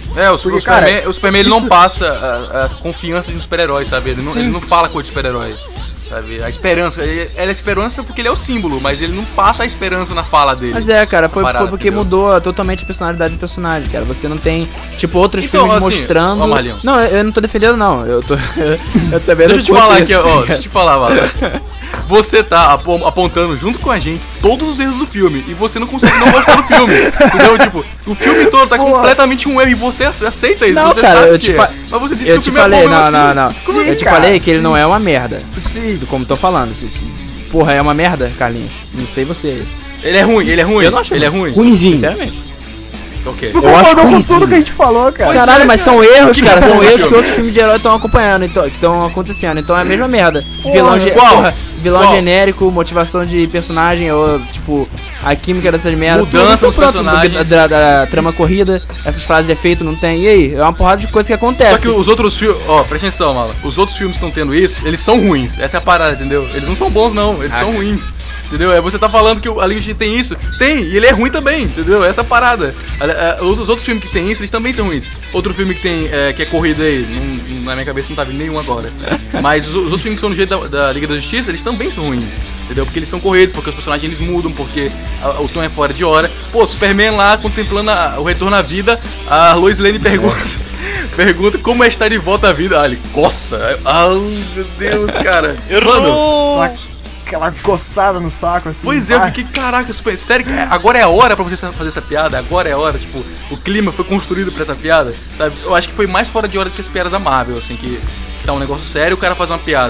O Superman ele não passa a confiança de um super-herói, sabe? Ele não fala coisa de super-herói, sabe? A esperança, ele é esperança porque ele é o símbolo, mas ele não passa a esperança na fala dele. Mas cara, foi porque mudou totalmente a personalidade do personagem, cara. Você não tem, tipo, outros filmes assim, mostrando... Não, eu não tô defendendo, não. Eu também não. Deixa eu te falar aqui, deixa eu te falar, mano. Você tá apontando junto com a gente todos os erros do filme e você não consegue não gostar do filme. Entendeu? Tipo, o filme todo tá completamente um erro e você aceita isso. Não, você cara, sabe mas você disse que o filme falei, é bom. Não. Eu te falei que ele não é uma merda. Sim. Como tô falando. Porra, é uma merda, Carlinhos. Não sei você. Ele é ruim. Eu não acho ele é ruim. Ruimzinho. Sinceramente. Ok. Eu acho com tudo que a gente falou, cara. Caralho, mas são erros, cara. São erros que outros filmes de herói estão acompanhando, que estão acontecendo. Então é a mesma merda. Vilão genérico, motivação de personagem, ou tipo, a química dessas merdas. Mudança nos personagens. Da trama corrida, essas frases de efeito não tem. E aí? É uma porrada de coisa que acontece. Só que os outros filmes. Presta atenção, Mala. Os outros filmes que estão tendo isso, eles são ruins. Essa é a parada, entendeu? Eles não são bons, não. Eles são ruins. Entendeu? Você tá falando que a Liga da Justiça tem isso? Tem, e ele é ruim também, entendeu? Essa parada. Os outros filmes que tem isso, eles também são ruins. Outro filme que tem, que é corrido aí, na minha cabeça não tá vindo nenhum agora. Mas os outros filmes que são do jeito da Liga da Justiça, eles também são ruins, entendeu? Porque eles são corridos, porque os personagens eles mudam, porque o tom é fora de hora. Pô, Superman lá, contemplando o retorno à vida, a Lois Lane pergunta como é estar de volta à vida. Ele coça. Meu Deus, cara. Mano, aquela coçada no saco, assim. Pois é, eu fiquei, caraca, sério, agora é a hora pra você fazer essa piada, agora é a hora, tipo, o clima foi construído pra essa piada, sabe? Eu acho que foi mais fora de hora do que as piadas da Marvel, assim, que tá um negócio sério, o cara faz uma piada.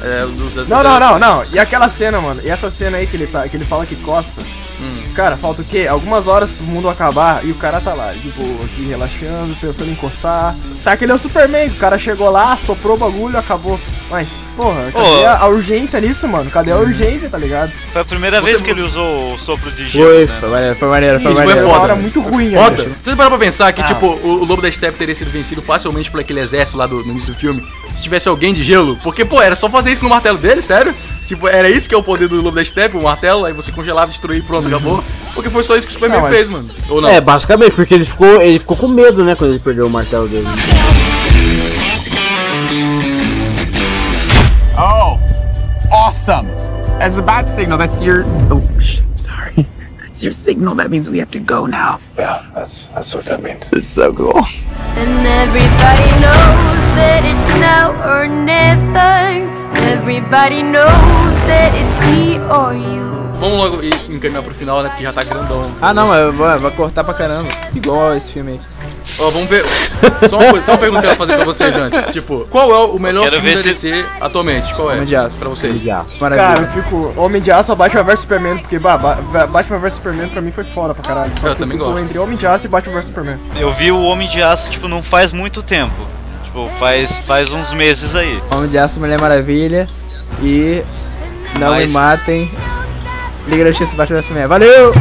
Não. E aquela cena, mano. E essa cena aí que ele fala que coça. Cara, falta o quê? Algumas horas pro mundo acabar e o cara tá lá, de boa, aqui relaxando, pensando em coçar. Tá que ele é o Superman, o cara chegou lá, soprou o bagulho, acabou. Mas, porra, cadê a urgência nisso, mano? Cadê a urgência, tá ligado? Foi a primeira vez que ele usou o sopro de gelo, né? Foi maneiro. Isso foi foda. Muito ruim, foda. Você parou pra pensar que, tipo, o Lobo da Steppe teria sido vencido facilmente por aquele exército lá no início do filme, se tivesse alguém de gelo? Porque, pô, era só fazer isso no martelo dele, sério? Tipo, era isso que é o poder do Lobo da Steppe, o martelo, aí você congelava, destruía e pronto, acabou. Porque foi só isso que o Superman fez, mano. Ou não? É, basicamente, porque ele ficou com medo, né, quando ele perdeu o martelo dele. Oh, awesome. As a bat signal, that's your... Oh, sorry. That's your signal. That means we have to go now. Yeah, that's what that means. It's so cool. And everybody knows that it's now or never. Everybody knows that it's me or you. Vamos logo encaminhar pro final, né? Porque já tá grandão. Ah, não, mas vai cortar pra caramba. Igual esse filme aí. Ó, vamos ver. Só uma coisa que eu quero fazer pra vocês antes. Tipo, qual é o melhor filme da DC atualmente? Qual é? Homem de Aço. Pra vocês. Homem de Aço. Cara, eu fico Homem de Aço ou Batman vs Superman, porque Batman vs Superman pra mim foi foda pra caralho. Eu também gosto. Entre Homem de Aço e Batman vs Superman. Eu vi o Homem de Aço, tipo, não faz muito tempo. Tipo, faz uns meses aí. Homem de Aço, Mulher Maravilha e... Não me matem. Liga da Justiça, Batman vs Superman. Valeu!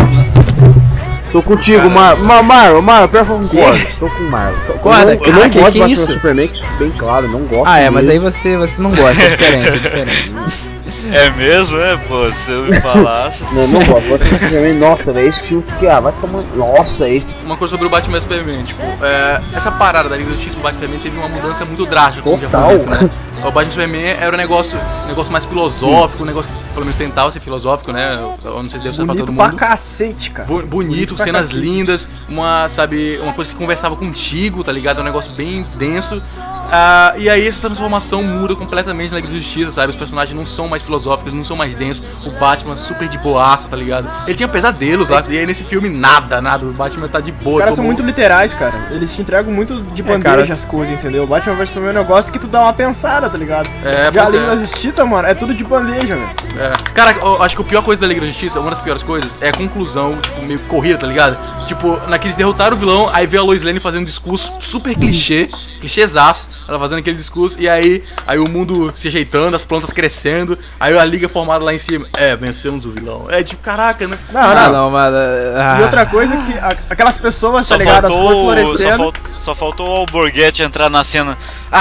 Tô contigo, Marlon, pior que eu concordo. Tô com o Marlon. Concorda? Eu não gosto que isso? do Superman, que isso é bem claro, não gosto. Ah, é, mas aí você não gosta, é diferente. É mesmo, pô, se eu me falasse... Não gosto, gosto do Superman, nossa, velho, esse filme que, vai tomar... Nossa, esse... Uma coisa sobre o Batman vs Superman, tipo, essa parada da Liga da Justiça do Batman Superman teve uma mudança muito drástica, como já foi dito, né? O Batman Superman era um negócio mais filosófico, um negócio que pelo menos tentava ser filosófico, né? Eu não sei se deu certo pra todo mundo. Bonito pra cacete, cara. Bonito, cenas lindas, uma coisa que conversava contigo, tá ligado? É um negócio bem denso. E aí essa transformação muda completamente na Liga da Justiça, sabe? Os personagens não são mais filosóficos, eles não são mais densos. O Batman super de boaça, tá ligado? Ele tinha pesadelos, e aí nesse filme nada. O Batman tá de boa. Os caras são muito literais, cara. Eles te entregam muito de bandeja as coisas, entendeu? O Batman vs Superman é um negócio que tu dá uma pensada, tá ligado? Já a Liga da Justiça, mano, é tudo de bandeja, velho. Cara, eu acho que a pior coisa da Liga da Justiça, uma das piores coisas, é a conclusão, tipo, meio corrida, tá ligado? Tipo, naqueles derrotaram o vilão, aí vê a Lois Lane fazendo um discurso super clichêzaço, ela fazendo aquele discurso, e aí o mundo se ajeitando, as plantas crescendo, aí a liga formada lá em cima, vencemos o vilão. É tipo, caraca, não é possível. Não, mas... E outra coisa que aquelas pessoas, tá ligado, as flores florescendo... Só faltou o Alborguete entrar na cena.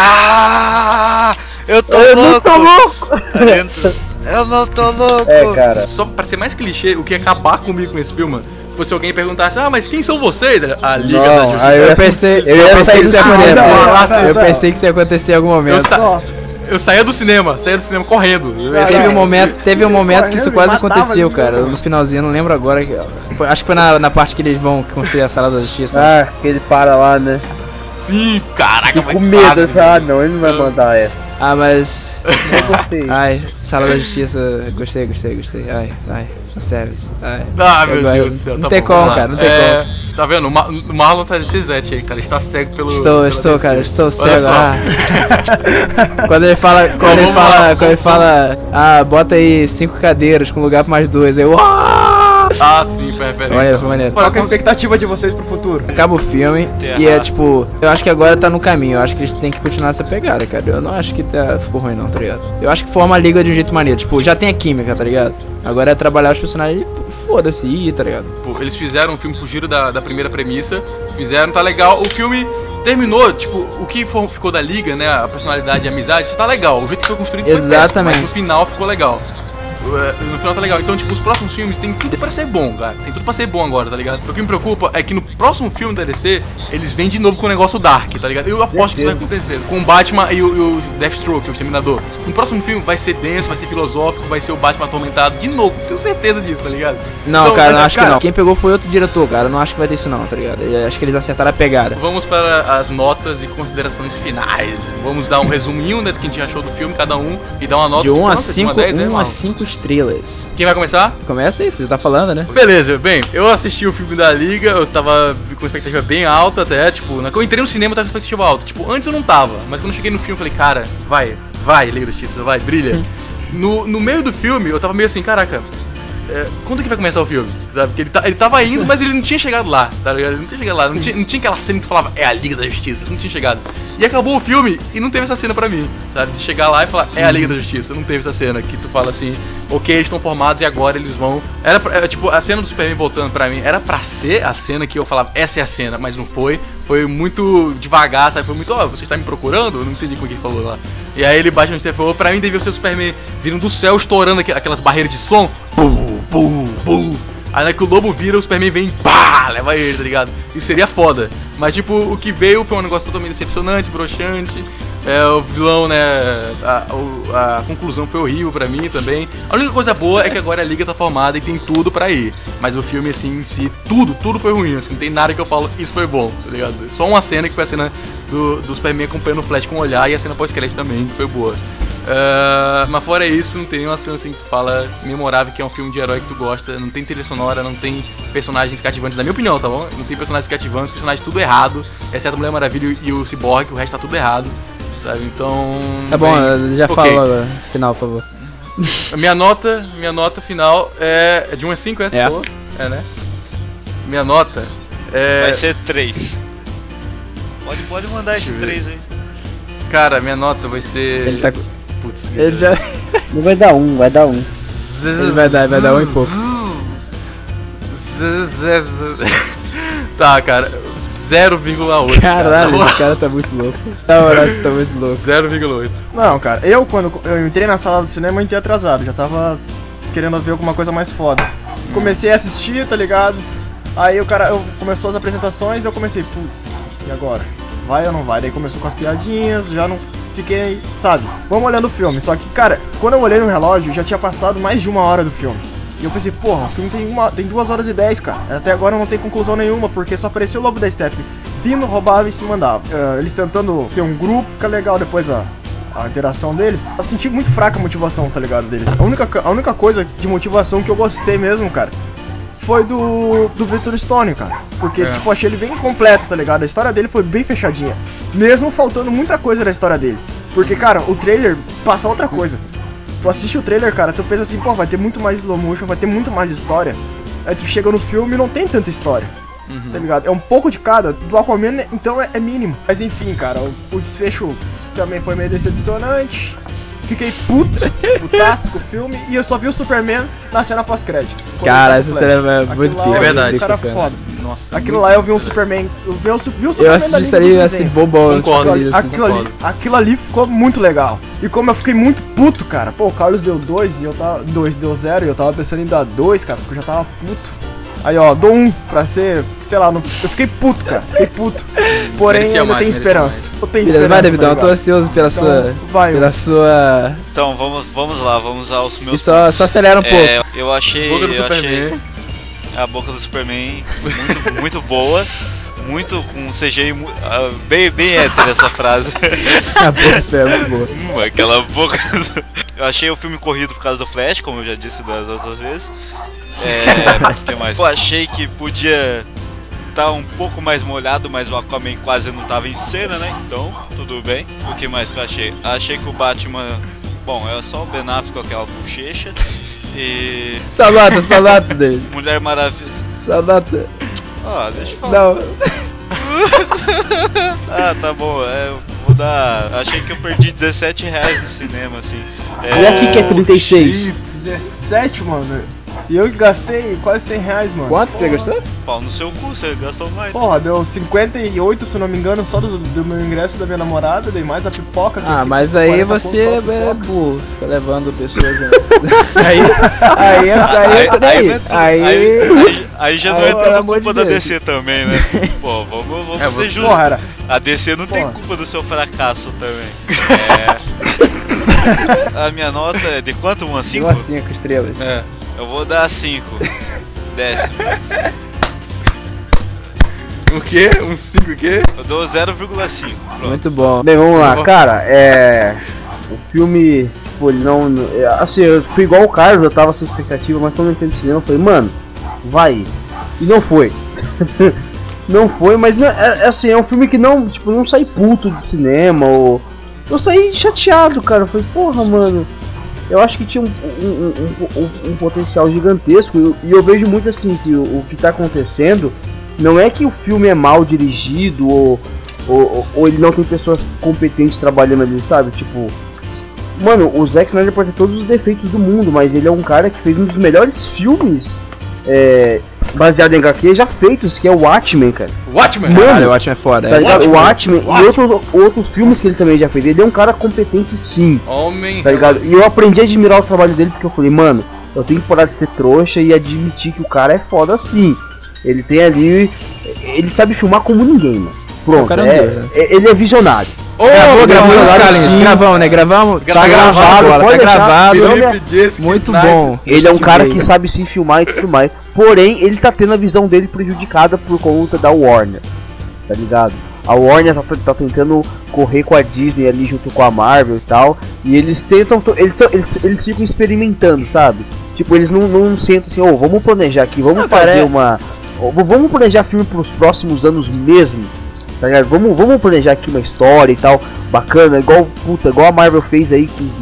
Eu tô louco! Eu não tô louco! Cara. Só pra ser mais clichê, o que ia acabar comigo com esse filme, mano, fosse alguém perguntasse, mas quem são vocês? A Liga da Justiça. Eu pensei que isso ia acontecer em algum momento. Eu saía do cinema correndo. Teve um momento que isso quase aconteceu, cara. No finalzinho, não lembro agora. Acho que foi na parte que eles vão construir a Sala da Justiça. Que ele para lá, né? Sim, caraca, vai com medo, não, ele não vai mandar essa. Mas... Ai, Sala da Justiça, gostei. Ai, service. Meu Deus do céu. Não tem como, cara, não tem como. Tá vendo? O Marlon tá desse zete aí, cara. Ele está cego pelo... Estou cego. Quando ele fala, bota aí 5 cadeiras com lugar pra mais 2, aí sim, foi referência. Foi maneiro. Qual é a expectativa de vocês pro futuro? Acaba o filme e é tipo, eu acho que agora tá no caminho, eu acho que eles têm que continuar essa pegada, cara. Eu não acho que ficou ruim não, tá ligado? Eu acho que forma a liga de um jeito maneiro, tipo, já tem a química, tá ligado? Agora é trabalhar os personagens e foda-se, tá ligado? Eles fizeram um filme, fugiram da primeira premissa, tá legal, o filme... Terminou, tipo, o que ficou da liga, né, a personalidade e a amizade, isso tá legal, o jeito que foi construído foi péssimo, mas no final ficou legal. No final tá legal, então tipo, os próximos filmes tem tudo pra ser bom, cara. Tem tudo pra ser bom agora, tá ligado? O que me preocupa é que no próximo filme da DC, eles vêm de novo com o negócio Dark, tá ligado? Eu aposto que isso vai acontecer. Com o Batman e o Deathstroke, o Exterminador. No próximo filme vai ser denso, vai ser filosófico, vai ser o Batman atormentado de novo. Tenho certeza disso, tá ligado? Não, então, cara, não acho que não. Quem pegou foi outro diretor, cara. Eu não acho que vai ter isso não, tá ligado? Eu acho que eles acertaram a pegada. Vamos para as notas e considerações finais. Vamos dar um resuminho, né, do que a gente achou do filme, cada um, e dar uma nota de 1 a 5 estrelas. Quem vai começar? Começa aí, você já tá falando, né? Beleza, bem, eu assisti o filme da Liga, eu tava com expectativa bem alta até, tipo, quando eu entrei no cinema eu tava com expectativa alta. Tipo, antes eu não tava, mas quando eu cheguei no filme eu falei, cara, vai vai, Liga da Justiça, vai, brilha. No meio do filme, eu tava meio assim, caraca, quando que vai começar o filme? Sabe? Porque ele tava indo, mas ele não tinha chegado lá, tá ligado? Ele não tinha chegado lá, não tinha aquela cena que tu falava, é a Liga da Justiça, não tinha chegado. E acabou o filme e não teve essa cena pra mim, sabe? De chegar lá e falar, é a Liga da Justiça, não teve essa cena que tu fala assim, ok, eles estão formados e agora eles vão... tipo, a cena do Superman voltando pra mim, era pra ser a cena que eu falava, essa é a cena, mas não foi. Foi muito devagar, sabe? Foi muito, você está me procurando? Eu não entendi como que ele falou lá. E aí ele bate no Stephen, falou, pra mim devia ser o Superman vindo do céu, estourando aquelas barreiras de som. Bum, bum, bum. Aí na que o lobo vira, o Superman vem, pá, leva ele, tá ligado? Isso seria foda. Mas tipo, o que veio foi um negócio totalmente decepcionante, broxante. O vilão, né, a conclusão foi horrível pra mim também. A única coisa boa é que agora a Liga tá formada e tem tudo pra ir. Mas o filme, assim, em si, tudo foi ruim, assim, não tem nada que eu falo, isso foi bom, tá ligado? Só uma cena que foi a cena do Superman acompanhando o Flash com o olhar e a cena pós-crédito também, que foi boa. Mas fora isso, não tem nenhuma cena assim que tu fala memorável, que é um filme de herói que tu gosta. Não tem trilha sonora, não tem personagens cativantes, na minha opinião, tá bom? Não tem personagens cativantes, personagens tudo errado, exceto a Mulher Maravilha e o Cyborg, o resto tá tudo errado, sabe? Então... Tá bom, já okay. Fala agora, final, por favor. Minha nota final é de 1 a 5, essa falou? É, né? Minha nota é... Vai ser 3. Pode mandar esse 3 aí. Cara, minha nota vai ser... Ele tá... Putz, ele já... Não vai dar 1, vai dar 1. Ele vai dar 1 e pouco. Tá, cara, 0,8. Caralho, esse cara tá muito louco. Na hora, você tá muito louco. 0,8. Não, cara, quando eu entrei na sala do cinema, eu entrei atrasado. Já tava querendo ver alguma coisa mais foda. Comecei a assistir, tá ligado? Aí o cara começou as apresentações e eu comecei, putz, e agora? Vai ou não vai? Daí começou com as piadinhas, já não fiquei, sabe? Vamos olhando o filme. Só que, cara, quando eu olhei no relógio, já tinha passado mais de 1 hora do filme. E eu pensei, porra, o filme tem 2 horas e 10, cara. Até agora não tem conclusão nenhuma, porque só apareceu o Lobo da Steppe vindo, roubava e se mandava. Eles tentando ser um grupo, fica legal depois a interação deles. Eu senti muito fraca a motivação, tá ligado, deles. A única coisa de motivação que eu gostei mesmo, cara, foi do Victor Stone, cara. Porque, tipo, achei ele bem completo, tá ligado? A história dele foi bem fechadinha. Mesmo faltando muita coisa da história dele. Porque, cara, o trailer passa outra coisa. Tu assiste o trailer, cara, tu pensa assim, pô, vai ter muito mais slow motion, vai ter muito mais história. Aí tu chega no filme e não tem tanta história. Tá ligado? É um pouco de cada. Do Aquaman, então, é mínimo. Mas enfim, cara, o desfecho também foi meio decepcionante. Fiquei putaço com o filme, e eu só vi o Superman na cena pós-crédito. Cara, essa cena é muito pior. É verdade. Cara foda. Nossa. Aquilo lá eu vi um Superman. Eu vi o Superman. Eu assisti isso ali assim, bobão. Aquilo ali ficou muito legal. E como eu fiquei muito puto, cara. Pô, o Carlos deu 2 e eu tava. 2 deu 0 e eu tava pensando em dar 2, cara, porque eu já tava puto. Aí, ó, dou 1 pra ser, sei lá, eu fiquei puto, cara, Porém, ainda tem esperança. Eu tenho esperança. Vai, Davidão, eu tô ansioso pela sua. Então, vamos lá, vamos aos meus. E só acelera um pouco. Eu achei a boca do Superman muito boa. Muito com CGI, bem hétero essa frase. A boca do Superman é muito boa. Aquela boca. Eu achei o filme corrido por causa do Flash, como eu já disse das outras vezes. O que mais? Eu achei que podia estar um pouco mais molhado, mas o Aquaman quase não estava em cena, né? Então, tudo bem. O que mais que eu achei? Achei que o Batman... Bom, é só o Ben Affleck com aquela bochecha. E... Saudade dele. Mulher Maravilha. Saudade. Deixa eu falar. Não. Tá bom. Vou dar... Achei que eu perdi R$17 no cinema, assim. E aqui que é 36. 17, mano. E eu gastei quase R$100, mano. Quanto você gastou? Pau no seu cu, você gastou mais. Porra, deu 58, se eu não me engano, só do meu ingresso da minha namorada, dei mais a pipoca. Mas aí você é burro, fica levando pessoas. Aí já não é tudo culpa da DC também, né? Pô, vamos ser justos. A DC não tem culpa do seu fracasso também. A minha nota é de quanto? 1 a 5? 1 a 5 estrelas. Eu vou dar 5 décimo. O quê? Um 5 o quê? Eu dou 0,5. Muito bom. Bem, vamos lá, cara. O filme, tipo, ele não. Assim, eu fui igual o Carlos, eu tava sem expectativa, mas quando eu entrei no cinema, eu falei, mano, vai. E não foi. Não foi, mas não, assim, é um filme que não, tipo, não sai puto do cinema ou eu saí chateado, cara. Eu falei, porra, mano, eu acho que tinha um potencial gigantesco. E eu vejo muito assim que o que tá acontecendo não é que o filme é mal dirigido ou ele não tem pessoas competentes trabalhando ali, sabe? Tipo, mano, o Zack Snyder pode ter todos os defeitos do mundo, mas ele é um cara que fez um dos melhores filmes baseado em HQ já feitos, que é o Watchmen, cara. Watchmen? Mano, Caralho, o Watchmen é foda. Tá ligado? O Watchmen e outros filmes Nossa. que ele também já fez. Ele é um cara competente, sim. Homem. Tá ligado? E eu aprendi a admirar o trabalho dele porque eu falei, mano, eu tenho que parar de ser trouxa e admitir que o cara é foda sim. Ele tem ali. Ele sabe filmar como ninguém, mano. Pronto, O cara é um deus, né? ele é visionário. Gravamos, Carlinhos, gravamos, né? Gravamos. Tá gravado, bola, pode tá deixar. gravado. Felipe disse que Muito Snyder- bom. Ele é um cara que Veio. sabe se filmar e tudo mais. Porém, ele tá tendo a visão dele prejudicada por conta da Warner. Tá ligado? A Warner tá tentando correr com a Disney ali junto com a Marvel e tal. E eles tentam. Eles ficam experimentando, sabe? Tipo, eles não sentam assim, ô, vamos planejar aqui, vamos fazer uma. Vamos planejar filme pros próximos anos mesmo. Tá ligado? Vamos planejar aqui uma história e tal, bacana, igual a Marvel fez aí com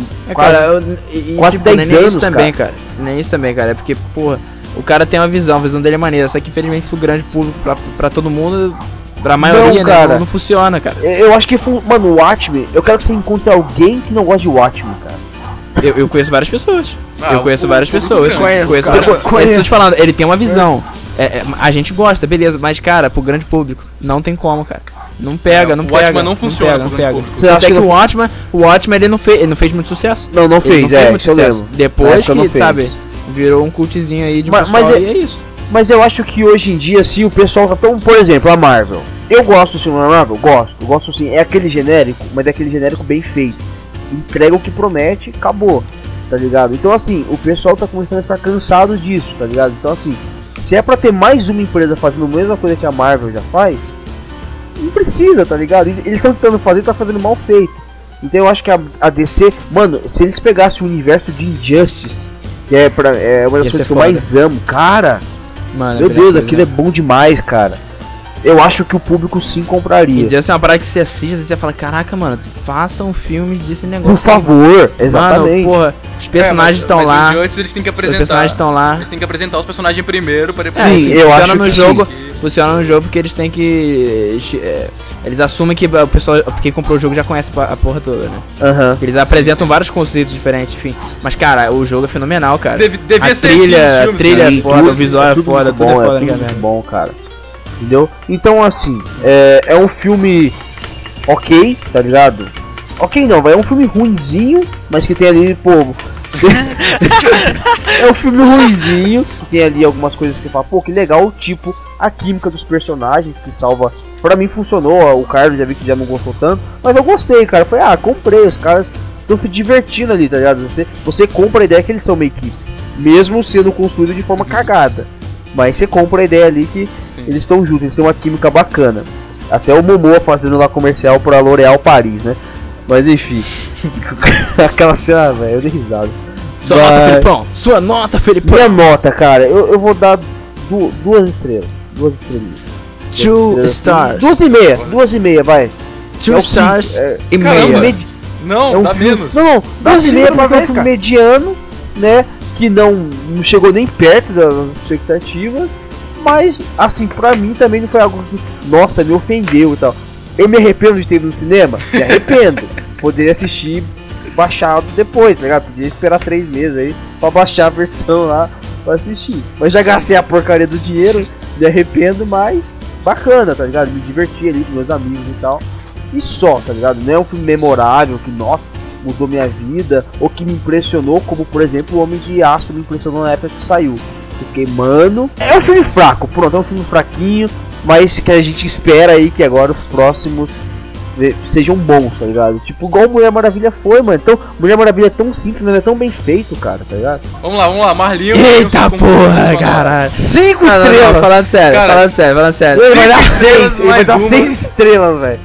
quase 10 anos, isso também, cara. Nem isso também, cara. É porque, porra, o cara tem uma visão, a visão dele é maneira. Só que infelizmente pro grande público, pra todo mundo, pra maioria, não, cara, né, não funciona, cara. Eu acho que, mano, o Watchmen, eu quero que você encontre alguém que não gosta de Watchmen, cara. Eu conheço várias pessoas. Eu conheço o várias público pessoas. grande. Conheço cara. várias- Conheço. Eu tô te falando, ele tem uma visão. A gente gosta, beleza, mas cara, pro grande público, não tem como, cara. Não pega, não o pega. Watchmen não funciona não pro pega. grande público. Você acha Até que que o Watchmen ele não fez muito sucesso. Não Ele fez, não fez muito isso eu sucesso. lembro. Na Depois época não que, fez. sabe, virou um cultzinho aí de Mas pessoal e é isso. Mas eu acho que hoje em dia, assim, o pessoal tá tão, por exemplo, a Marvel. Eu gosto do filme da Marvel? Gosto sim. É aquele genérico, mas é aquele genérico bem feito. Entrega o que promete, acabou. Tá ligado? Então assim, o pessoal tá começando a ficar cansado disso, tá ligado? Então assim, se é pra ter mais uma empresa fazendo a mesma coisa que a Marvel já faz, não precisa, tá ligado? Eles estão tentando fazer, tá fazendo mal feito. Então eu acho que a DC, mano, se eles pegassem o universo de Injustice, que é uma das Ia coisas ser que eu foda. mais amo, cara, Mano, meu é Deus, grande aquilo é bom demais, cara. Eu acho que o público sim compraria. E Just é uma parada que você assiste e você fala, caraca, mano, faça um filme desse Por negócio. favor, aí. exatamente. Mano, porra, os personagens estão lá. Mas eles têm que Os apresentar. personagens estão lá. Eles têm que apresentar os personagens primeiro para depois. Sim, Sim, eu funciona acho no que jogo. sim. Funciona no jogo porque eles têm que. Eles assumem que o pessoal, quem comprou o jogo já conhece a porra toda, né? Aham. Eles apresentam vários conceitos diferentes, enfim. Mas, cara, o jogo é fenomenal, cara. Devia a ser assim nos trilha, filmes, a trilha cara. é foda, o visual é tudo foda, muito tudo é bom, foda, tudo né, muito velho? bom, cara. Entendeu? Então, assim, é um filme ok, tá ligado? Ok não, vai, é um filme ruinzinho, mas que tem ali, pô... é um filme ruinzinho, que tem ali algumas coisas que você fala, pô, que legal, tipo, a química dos personagens, que salva... Pra mim funcionou, o Carlos já vi que já não gostou tanto, mas eu gostei, cara. Foi, comprei, os caras estão se divertindo ali, tá ligado? Você compra a ideia que eles são meio que, mesmo sendo construído de forma cagada. Mas você compra a ideia ali que eles estão juntos, eles têm uma química bacana. Até o Momoa fazendo lá comercial pra L'Oréal Paris, né? Mas enfim, aquela cena, velho, eu dei risada. Sua nota, Felipão! Sua nota, Felipão! Minha nota, cara, eu vou dar 2 estrelas. 2 estrelinhas. 2 stars. 2,5, vai. 2 stars e caramba. meia. Não, dá filme, menos. Não, Dá 2,5 cinco de uma porque é um vez, filme cara. mediano, né? Que não chegou nem perto das expectativas. Mas, assim, pra mim também não foi algo que, nossa, me ofendeu e tal. Eu me arrependo de ter ido no cinema? Me arrependo. Poderia assistir baixado depois, tá ligado? Poderia esperar 3 meses aí pra baixar a versão lá pra assistir. Mas já gastei a porcaria do dinheiro, me arrependo, mas bacana, tá ligado? Me diverti ali com meus amigos e tal. E só, tá ligado? Não é um filme memorável que, nossa, mudou minha vida, ou que me impressionou, como por exemplo o Homem de Aço me impressionou na época que saiu. Fiquei, mano, é um filme fraco, pronto, é um filme fraquinho, mas que a gente espera aí que agora os próximos sejam bons, tá ligado? Tipo, igual Mulher Maravilha foi, mano. Então, Mulher Maravilha é tão simples, mas é tão bem feito, cara, tá ligado? Vamos lá, Marlinho. Eita porra, caralho! 5 Não, estrelas! falando sério, Cara, falando sério. Ele vai dar 6, estrelas ele vai mais dar uma. 6 estrelas, velho.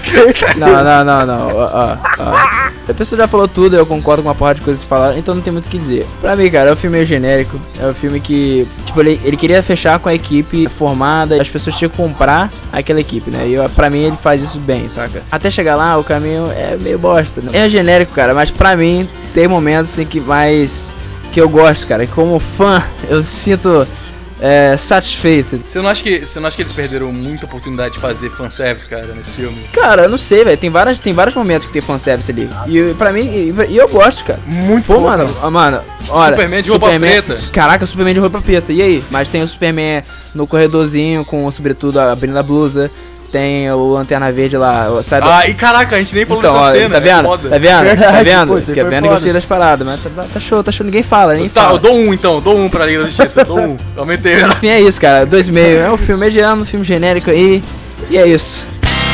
Não. Ó. A pessoa já falou tudo, eu concordo com uma porra de coisas que falaram, então não tem muito o que dizer. Pra mim, cara, é um filme meio genérico. É um filme que, tipo, ele queria fechar com a equipe formada, as pessoas tinham que comprar aquela equipe, né? E pra mim ele faz isso bem, saca? Até chegar lá, o caminho é meio bosta, né? É genérico, cara, mas pra mim tem momentos assim que eu gosto, cara. E como fã, eu sinto satisfeito. Você não acha que eles perderam muita oportunidade de fazer fanservice, cara, nesse filme? Cara, eu não sei, velho. Tem vários momentos que tem fanservice ali. E pra mim, e eu gosto, cara. Muito bom, bom, mano. Olha, Superman de roupa preta. Caraca, Superman de roupa preta. E aí? Mas tem o Superman no corredorzinho com o sobretudo abrindo a blusa. Tem o Lanterna Verde lá, sabe? Ah, e caraca, a gente nem falou então, dessa cena. Tá vendo? Tá vendo? Verdade, Tá vendo? pô, você Que é foi vendo foda. negociei das paradas, mas tá show, ninguém fala, nem Tá, fala. eu dou um então, dou um pra Liga da Justiça, dou um. Aumentei. Enfim, é isso, cara, 2,5. É um filme mediano, um filme genérico aí, e é isso.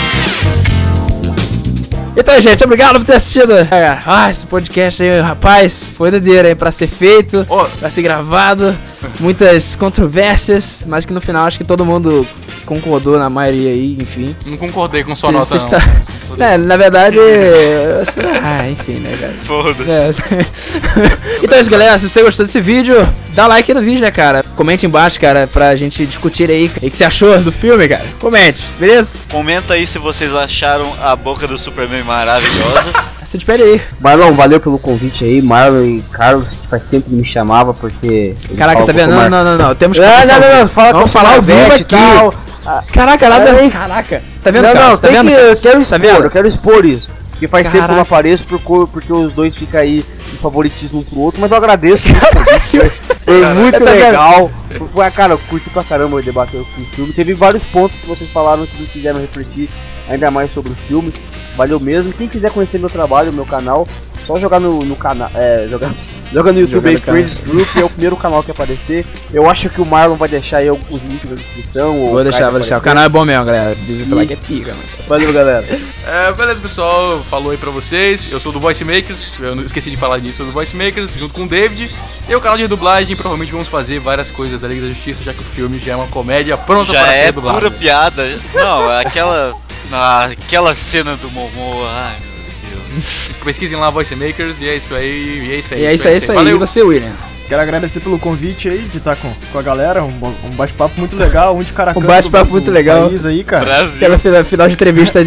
Então, gente, obrigado por ter assistido. Esse podcast aí, rapaz, foi doideira aí pra ser feito, pra ser gravado. Muitas controvérsias, mas que no final acho que todo mundo concordou na maioria aí, enfim. Não concordei com sua nota, não. Na verdade, enfim, né, cara. Foda-se. Então é isso, galera. Se você gostou desse vídeo, dá like no vídeo, né, cara. Comente embaixo, cara, pra gente discutir aí o que você achou do filme, cara. Comente, beleza? Comenta aí se vocês acharam a boca do Superman maravilhosa. Se despede aí. Marlon, valeu pelo convite aí. Marlon e Carlos, que faz tempo que me chamava, porque... Caraca, tá vendo? Não. Temos que Não, fala vamos falar ao vivo aqui. Tal. Caraca, Caraca. Tá vendo, cara? Tá vendo? Eu quero expor isso. Porque faz tempo que eu não apareço porque os dois ficam aí em favoritismo um pro outro, mas eu agradeço muito. Foi muito legal. Cara, eu curti pra caramba debater o filme. Teve vários pontos que vocês falaram que me fizeram refletir ainda mais sobre o filme. Valeu mesmo. Quem quiser conhecer meu trabalho, meu canal, só jogar no canal. Joga no YouTube aí, Friends Group, é o primeiro canal que aparecer. Eu acho que o Marlon vai deixar aí alguns links na descrição. Vou deixar. O canal é bom mesmo, galera. Visita lá que é pica, mano. Valeu, galera. Beleza, pessoal. Falou aí pra vocês. Eu sou do Voice Makers. Eu não esqueci de falar disso. Eu sou do Voice Makers, junto com o David. E o canal de redublagem. Provavelmente vamos fazer várias coisas da Liga da Justiça, já que o filme já é uma comédia pronta já para ser é redublada. pura piada. Não, aquela cena do Momoa. Ai, meu Deus. Pesquisem lá Voice Makers e é isso aí. É isso aí. Valeu. E você, William? Quero agradecer pelo convite aí de estar com a galera, um bate-papo muito legal, um de cara Um bate-papo muito legal. Aí, cara. Brasil. Aquela final de entrevista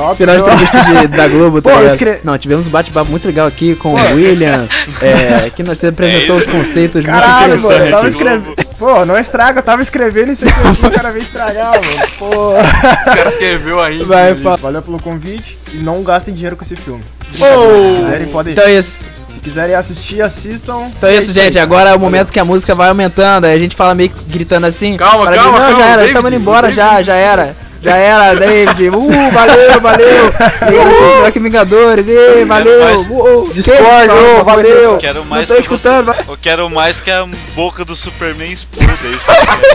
da Globo, tá ligado? Não, tivemos um bate-papo muito legal aqui com o William, que nós apresentou os conceitos Caralho, muito mano, eu tava interessantes. escrevendo. Pô, não estraga, eu tava escrevendo isso aqui, o cara veio estragar, mano. Pô. O cara escreveu ainda. Valeu pelo convite e não gastem dinheiro com esse filme. Se quiserem, podem. Então é isso. Se quiserem assistir, assistam. Então é isso, gente. Agora é o momento que a música vai aumentando. Aí a gente fala meio que gritando assim. Calma. Já era, estamos indo embora, já era. Já era, David. Valeu. Liga Vingadores. Valeu. Discord, valeu. Eu quero mais Não tô escutando. Eu quero mais que a boca do Superman exploda. Isso.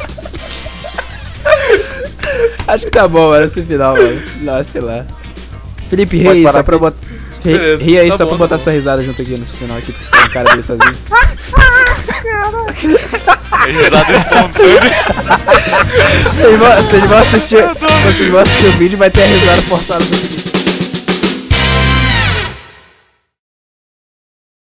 Acho que tá bom, mano, esse final, mano. Não, sei lá. Felipe, ri aí, só pra botar. Ri aí só pra botar sua risada junto aqui no final, aqui, porque você tem cara dele sozinho. Risada espontânea. Vocês vão assistir o vídeo e vai ter a risada forçada no vídeo.